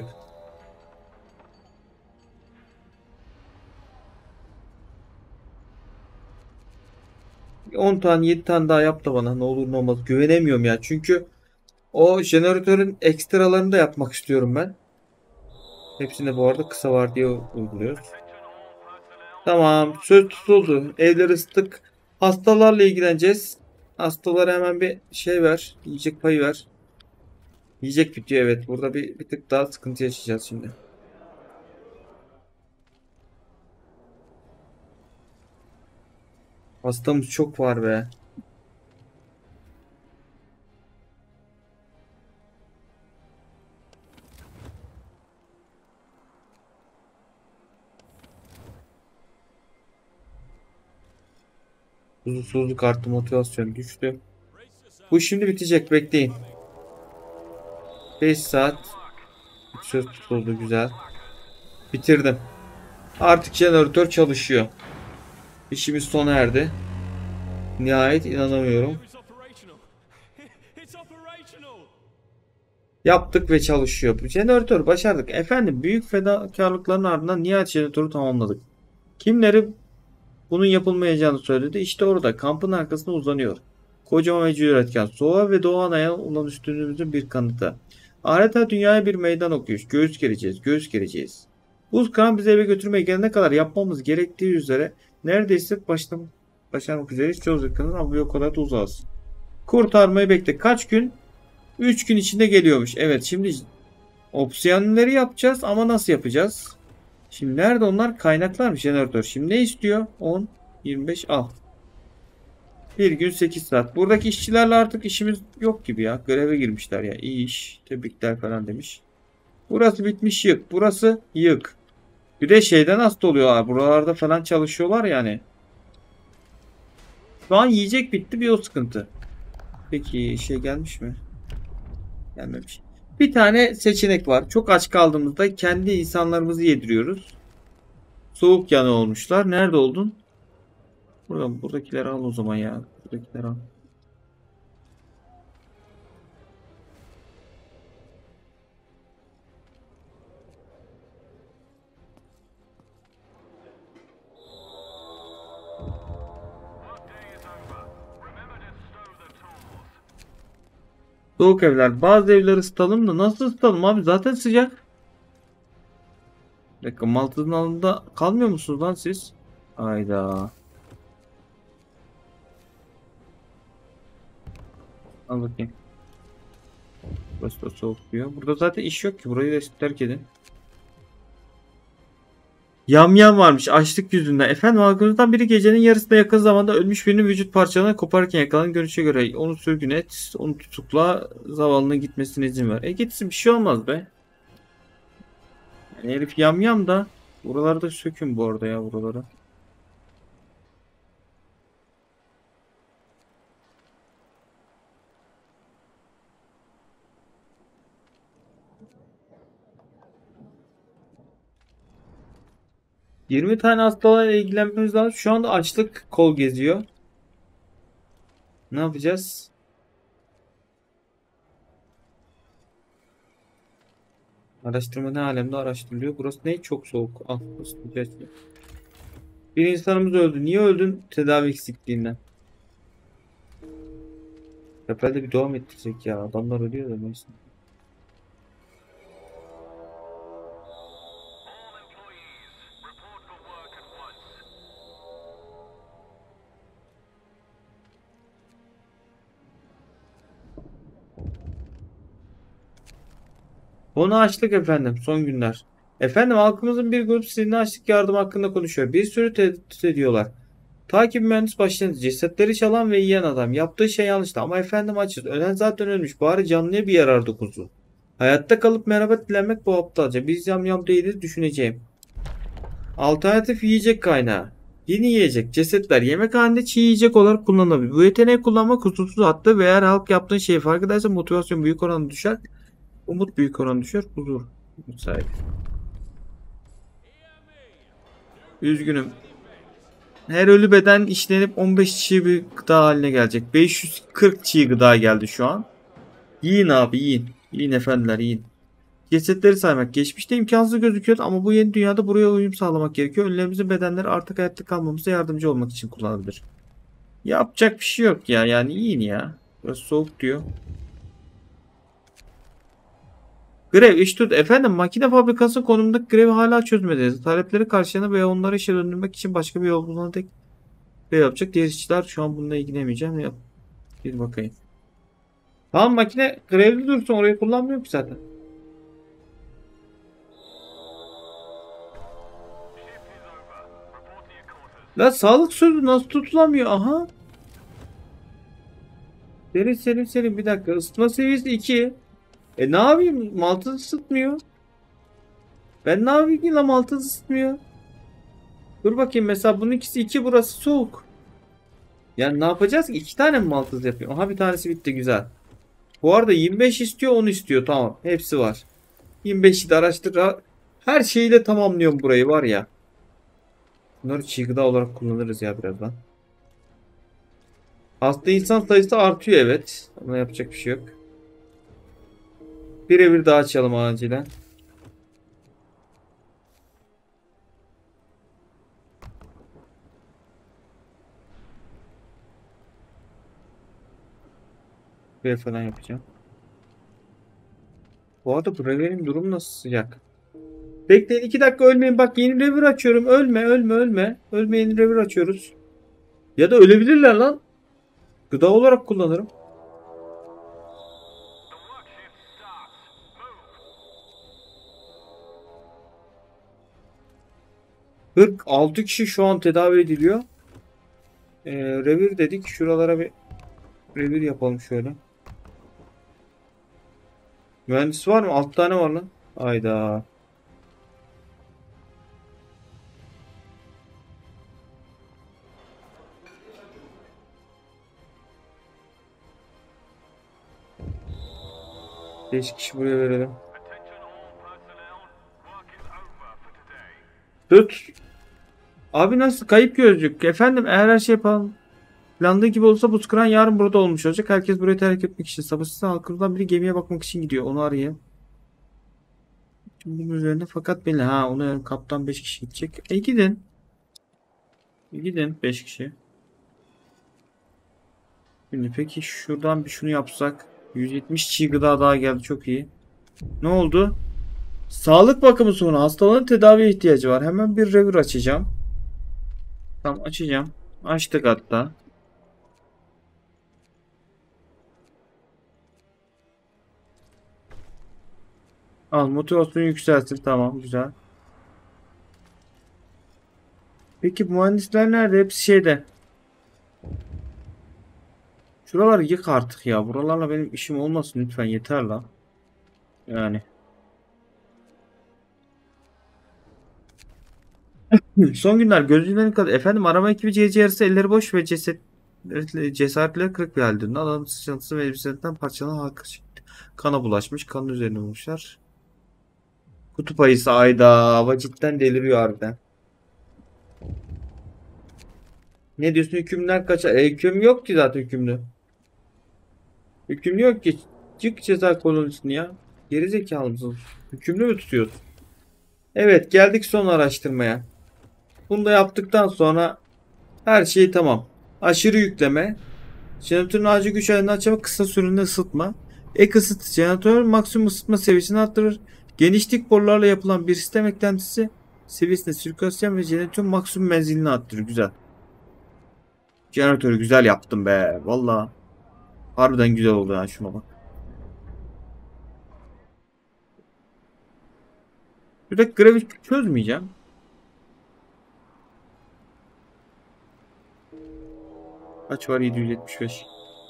on tane yedi tane daha yap da bana. Ne olur ne olmaz. Güvenemiyorum ya. Çünkü o jeneratörün ekstralarını da yapmak istiyorum ben. Hepsinde bu arada kısa var diye uyguluyoruz. Tamam. Söz tutuldu. Evleri ısıttık. Hastalarla ilgileneceğiz. Hastalara hemen bir şey ver. Yiyecek payı ver. Yiyecek bitiyor evet. Burada bir, bir tık daha sıkıntı yaşayacağız şimdi. Hastamız çok var be. Huzursuzluk arttı, motivasyon düştü. Bu şimdi bitecek, bekleyin. beş saat. Söz tutuldu, güzel. Bitirdim. Artık jeneratör çalışıyor. İşimiz sona erdi. Nihayet inanamıyorum. Yaptık ve çalışıyor. Bu jeneratör başardık. Efendim büyük fedakarlıkların ardından nihayet jeneratörü tamamladık. Kimleri bunun yapılmayacağını söyledi. İşte orada kampın arkasında uzanıyor. Kocaman ve cüretken. Soğuğa ve Doğu Ana'ya olan üstünlüğümüzün bir kanıtı. Adeta dünyaya bir meydan okuyuş. Göğüs gereceğiz. Göğüs gereceğiz. Buz kıran bizi eve götürmeye gelene kadar yapmamız gerektiği üzere neredeyse baştan başlamak üzereyiz. Çok yakınız ama bir o kadar da uzağız. Kurtarmayı bekle. Kaç gün? üç gün içinde geliyormuş. Evet şimdi opsiyonları yapacağız ama nasıl yapacağız? Şimdi nerede onlar? Kaynaklar mı? Jeneratör. Şimdi ne istiyor? on, yirmi beş al. Bir gün sekiz saat. Buradaki işçilerle artık işimiz yok gibi ya. Greve girmişler ya. İyi iş. Tebrikler falan demiş. Burası bitmiş yık. Burası yık. Bir de şeyden hasta oluyorlar. Buralarda falan çalışıyorlar yani. Şu an yiyecek bitti, bir o sıkıntı. Peki şey gelmiş mi? Gelmemiş. Bir tane seçenek var. Çok aç kaldığımızda kendi insanlarımızı yediriyoruz. Soğuk yanı olmuşlar. Nerede oldun? Burada, buradakileri al o zaman ya. Buradakileri al. Soğuk evler. Bazı evleri ısıtalım da nasıl ısıtalım abi? Zaten sıcak. Bir dakika, Malta'nın altında kalmıyor musunuz lan siz? Hayda. Al bakayım. Burası da soğuk diyor. Burada zaten iş yok ki. Burayı da terk edin. Yamyam varmış açlık yüzünden. Efendim halkımızdan biri gecenin yarısında yakın zamanda ölmüş birinin vücut parçalarını koparken yakalanan görünüşe göre onu sürgün et, onu tutukla, zavallının gitmesine izin ver. E gitsin, bir şey olmaz be. Yani herif yamyam da. Buraları da sökün bu arada ya, buraları. yirmi tane hastalarla ilgilenmemiz lazım. Şu anda açlık kol geziyor. Ne yapacağız? Araştırma ne alemde araştırılıyor. Burası ne? Çok soğuk. Al. ısıtıcı. Bir insanımız öldü. Niye öldün? Tedavi eksikliğinden. Rapelde bir devam ettirecek ya. Adamlar ölüyor da neyse. Onu açtık efendim. Son günler. Efendim halkımızın bir grup sizinle açlık yardım hakkında konuşuyor. Bir sürü tehdit ediyorlar. Takip mühendis başladı. Cesetleri çalan ve yiyen adam. Yaptığı şey yanlıştı ama efendim açız. Ölen zaten ölmüş. Bari canlıya bir yarar dokuzu. Hayatta kalıp merhamet dilenmek bu aptalca. Biz yamyam değiliz düşüneceğim. Alternatif yiyecek kaynağı. Yeni yiyecek. Cesetler yemek halinde çiğ yiyecek olarak kullanılabilir. Bu yeteneği kullanmak kusursuz hattı ve eğer halk yaptığın şeyi fark ederse motivasyon büyük oranda düşer. Umut büyük oranda düşer. Huzur. Umut sahibi. Üzgünüm. Her ölü beden işlenip on beş çiğ bir gıda haline gelecek. beş yüz kırk çiğ gıda geldi şu an. Yiyin abi yiyin. Yiyin efendiler yiyin. Cesetleri saymak geçmişte imkansız gözüküyordu ama bu yeni dünyada buraya uyum sağlamak gerekiyor. Ölülerimizin bedenleri artık hayatta kalmamıza yardımcı olmak için kullanılabilir. Yapacak bir şey yok ya yani yiyin ya. Biraz soğuk diyor. Grev iş tut. Efendim makine fabrikası konumundaki grevi hala çözmediniz. Talepleri karşılığında ve onları işe döndürmek için başka bir yol bulana dek grev yapacak. Diğer işçiler şu an bununla ilgilenemeyeceğim. Yap. Bir bakayım. Tamam makine grevli dursun orayı kullanmıyor ki zaten. La sağlık sözü nasıl tutulamıyor? Aha. Serin serin serin bir dakika. Isıtma seviyesi iki. E ne yapayım? Maltız ısıtmıyor. Ben ne yapayım ki la maltız ısıtmıyor. Dur bakayım mesela bunun ikisi iki burası soğuk. Yani ne yapacağız ki? İki tane mi maltız yapıyor? Aha bir tanesi bitti güzel. Bu arada yirmi beş istiyor on istiyor tamam. Hepsi var. yirmi beşi de araştır. Her şeyle tamamlıyorum burayı var ya. Bunları çiğ gıda olarak kullanırız ya birazdan. Hasta insan sayısı artıyor evet. Ama yapacak bir şey yok. Birebir daha açalım acilen. Bir falan yapacağım. Bu arada bu reverin durum nasıl sıcak? Bekleyin iki dakika ölmeyin. Bak yeni rever açıyorum. Ölme ölme ölme. Ölme yeni rever açıyoruz. Ya da ölebilirler lan. Gıda olarak kullanırım. kırk altı kişi şu an tedavi ediliyor. Ee, revir dedik. Şuralara bir revir yapalım şöyle. Mühendis var mı? altı tane var lan. Ayda. beş kişi buraya verelim. Tut. Abi nasıl kayıp gözlük? Efendim eğer her şey yapalım. Planladığı gibi olursa bu skran yarın burada olmuş olacak. Herkes buraya terk etmek için. Sabırsızlıkla halkımızdan biri gemiye bakmak için gidiyor. Onu arayayım. Bunun üzerinde fakat belli. Ha onu yani kaptan beş kişi gidecek. E gidin. E, gidin beş kişi. Şimdi peki şuradan bir şunu yapsak. yüz yetmiş çiğ gıda daha geldi. Çok iyi. Ne oldu? Sağlık bakımı sonu. Hastalığın tedaviye ihtiyacı var. Hemen bir revir açacağım. Tamam açacağım. Açtık hatta. Al motivasyonu yükselsin. Tamam güzel. Peki bu mühendisler nerede? Hepsi şeyde. Şuraları yık artık ya. Buralarla benim işim olmasın lütfen. Yeter la. Yani. Son günler gözünden kadar. Efendim arama ekibi gece yarısı elleri boş ve ceset cesaretleri kırık bir halde. Adamın sıçratısı ve elbisesinden parçalanan halka çıktı. Kana bulaşmış. Kanın üzerine bulmuşlar. Kutup ayısı ayda. Hava cidden deliriyor harbiden. Ne diyorsun hükümler kaçar? E, hüküm yok ki zaten hükümlü. Hükümlü yok ki. Çık ceza kolonisini ya. Geri zekalı mısın? Hükümlü mü tutuyoruz? Evet, geldik son araştırmaya. Bunu da yaptıktan sonra her şey tamam. Aşırı yükleme. Jeneratörün acil güç ayarını açma, kısa süreli ısıtma. Ek ısıt jeneratör maksimum ısıtma seviyesini arttırır. Genişlik borularla yapılan bir sistem eklentisi seviyesinde sirkülasyon ve jeneratör maksimum menzilini arttırır. Güzel. Jeneratörü güzel yaptım be. Valla. Harbiden güzel oldu yani, şuna bak. Bir de grafik çözmeyeceğim. Kaç var? yedi yüz yetmiş beş.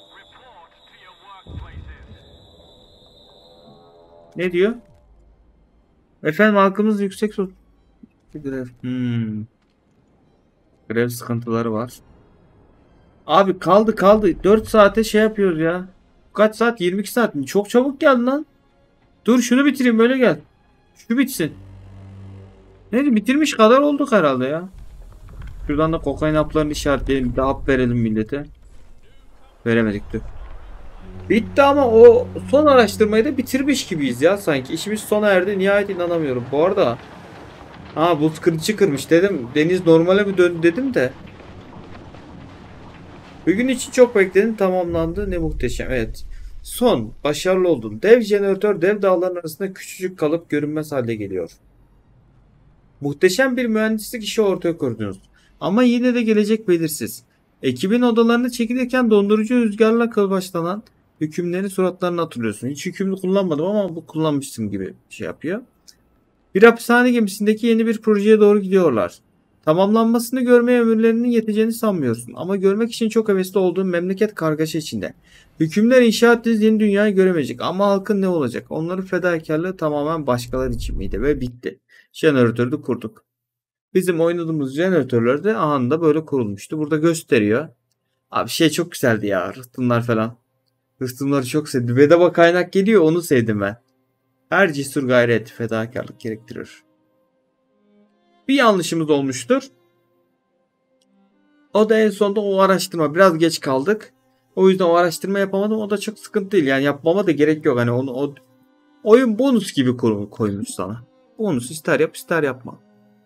Ne diyor? Efendim, halkımız yüksek sos... Grev. Hmm. Grev sıkıntıları var. Abi kaldı kaldı. dört saate şey yapıyoruz ya. Kaç saat? yirmi iki saat mi? Çok çabuk geldi lan. Dur şunu bitireyim, böyle gel. Şu bitsin. Neyse, bitirmiş kadar olduk herhalde ya. Şuradan da kokain haplarını işaretleyelim. Bir de hap verelim millete. Veremedik dur. Bitti ama o son araştırmayı da bitirmiş gibiyiz ya sanki. İşimiz sona erdi. Nihayet, inanamıyorum. Bu arada ha, buz kırıcı kırmış dedim. Deniz normale mi döndü dedim de. Bugün için çok bekledin, tamamlandı. Ne muhteşem. Evet. Son. Başarılı oldun. Dev jeneratör dev dağların arasında küçücük kalıp görünmez halde geliyor. Muhteşem bir mühendislik işi ortaya kurdunuz. Ama yine de gelecek belirsiz. Ekibin odalarını çekilirken dondurucu rüzgarla başlanan hükümlerin suratlarını hatırlıyorsun. Hiç hükümlü kullanmadım ama bu kullanmıştım gibi şey yapıyor. Bir hapishane gemisindeki yeni bir projeye doğru gidiyorlar. Tamamlanmasını görmeye ömürlerinin yeteceğini sanmıyorsun. Ama görmek için çok hevesli olduğun memleket kargaşa içinde. Hükümler inşa ettiğiniz yeni dünyayı göremeyecek. Ama halkın ne olacak? Onların fedakarlığı tamamen başkaları için miydi? Ve bitti. Jeneratörü de kurduk. Bizim oynadığımız jeneratörler de anında böyle kurulmuştu. Burada gösteriyor. Abi şey çok güzeldi ya. Rıhtımlar falan. Rıhtımları çok sevdim. Bedava kaynak geliyor, onu sevdim ben. Her cesur gayret fedakarlık gerektirir. Bir yanlışımız olmuştur. O da en sonunda o araştırma. Biraz geç kaldık. O yüzden o araştırma yapamadım. O da çok sıkıntı değil. Yani yapmama da gerek yok. Hani onu o oyun bonus gibi koymuş sana. Bonus ister yap ister yapma.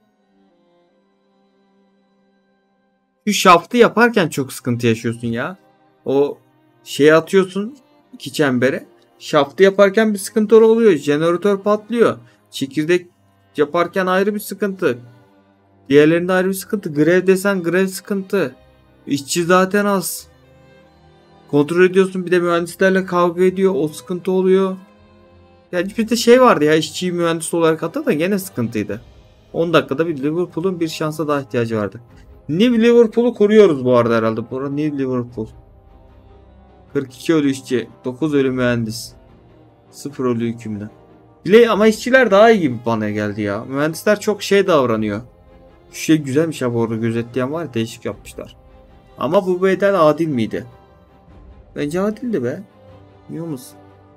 Şu şaftı yaparken çok sıkıntı yaşıyorsun ya. O şeyi atıyorsun iki çembere. Şaftı yaparken bir sıkıntı oluyor. Jeneratör patlıyor. Çekirdek yaparken ayrı bir sıkıntı. Diğerlerinde ayrı bir sıkıntı. Grev desen grev sıkıntı. İşçi zaten az. Kontrol ediyorsun, bir de mühendislerle kavga ediyor. O sıkıntı oluyor. Yani bir de şey vardı ya, işçiyi mühendis olarak attı da gene sıkıntıydı. on dakikada bir Liverpool'un bir şansa daha ihtiyacı vardı. New Liverpool'u kuruyoruz bu arada herhalde. Burada New Liverpool. kırk iki ölü işçi. dokuz ölü mühendis. sıfır ölü hükümlü. Bile ama işçiler daha iyi gibi bana geldi ya. Mühendisler çok şey davranıyor. Şu şey güzelmiş ya, bu arada gözetleyen var ya, değişik yapmışlar. Ama bu bedel adil miydi? Bence adildi be. Biliyor musun?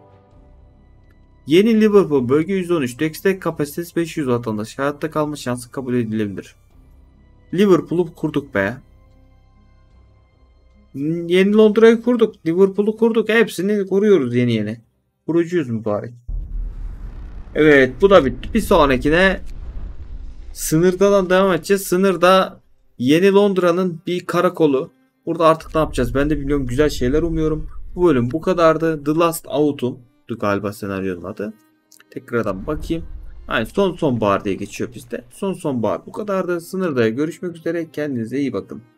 Yeni Liverpool bölge yüz on üç. Destek kapasitesi beş yüz vatandaş. Hayatta kalma şansı kabul edilebilir. Liverpool'u kurduk be. Yeni Londra'yı kurduk. Liverpool'u kurduk. Hepsini kuruyoruz yeni yeni. Kurucuyuz mübarek. Evet, bu da bitti. Bir sonrakine sınırdan devam edeceğiz. Sınırda yeni Londra'nın bir karakolu. Burada artık ne yapacağız? Ben de biliyorum, güzel şeyler umuyorum. Bu bölüm bu kadardı. The Last Autumn'du galiba senaryonun adı. Tekrardan bakayım. Aynen, son sonbahar diye geçiyor bizde. Son sonbahar bu kadardı. Sınırda görüşmek üzere. Kendinize iyi bakın.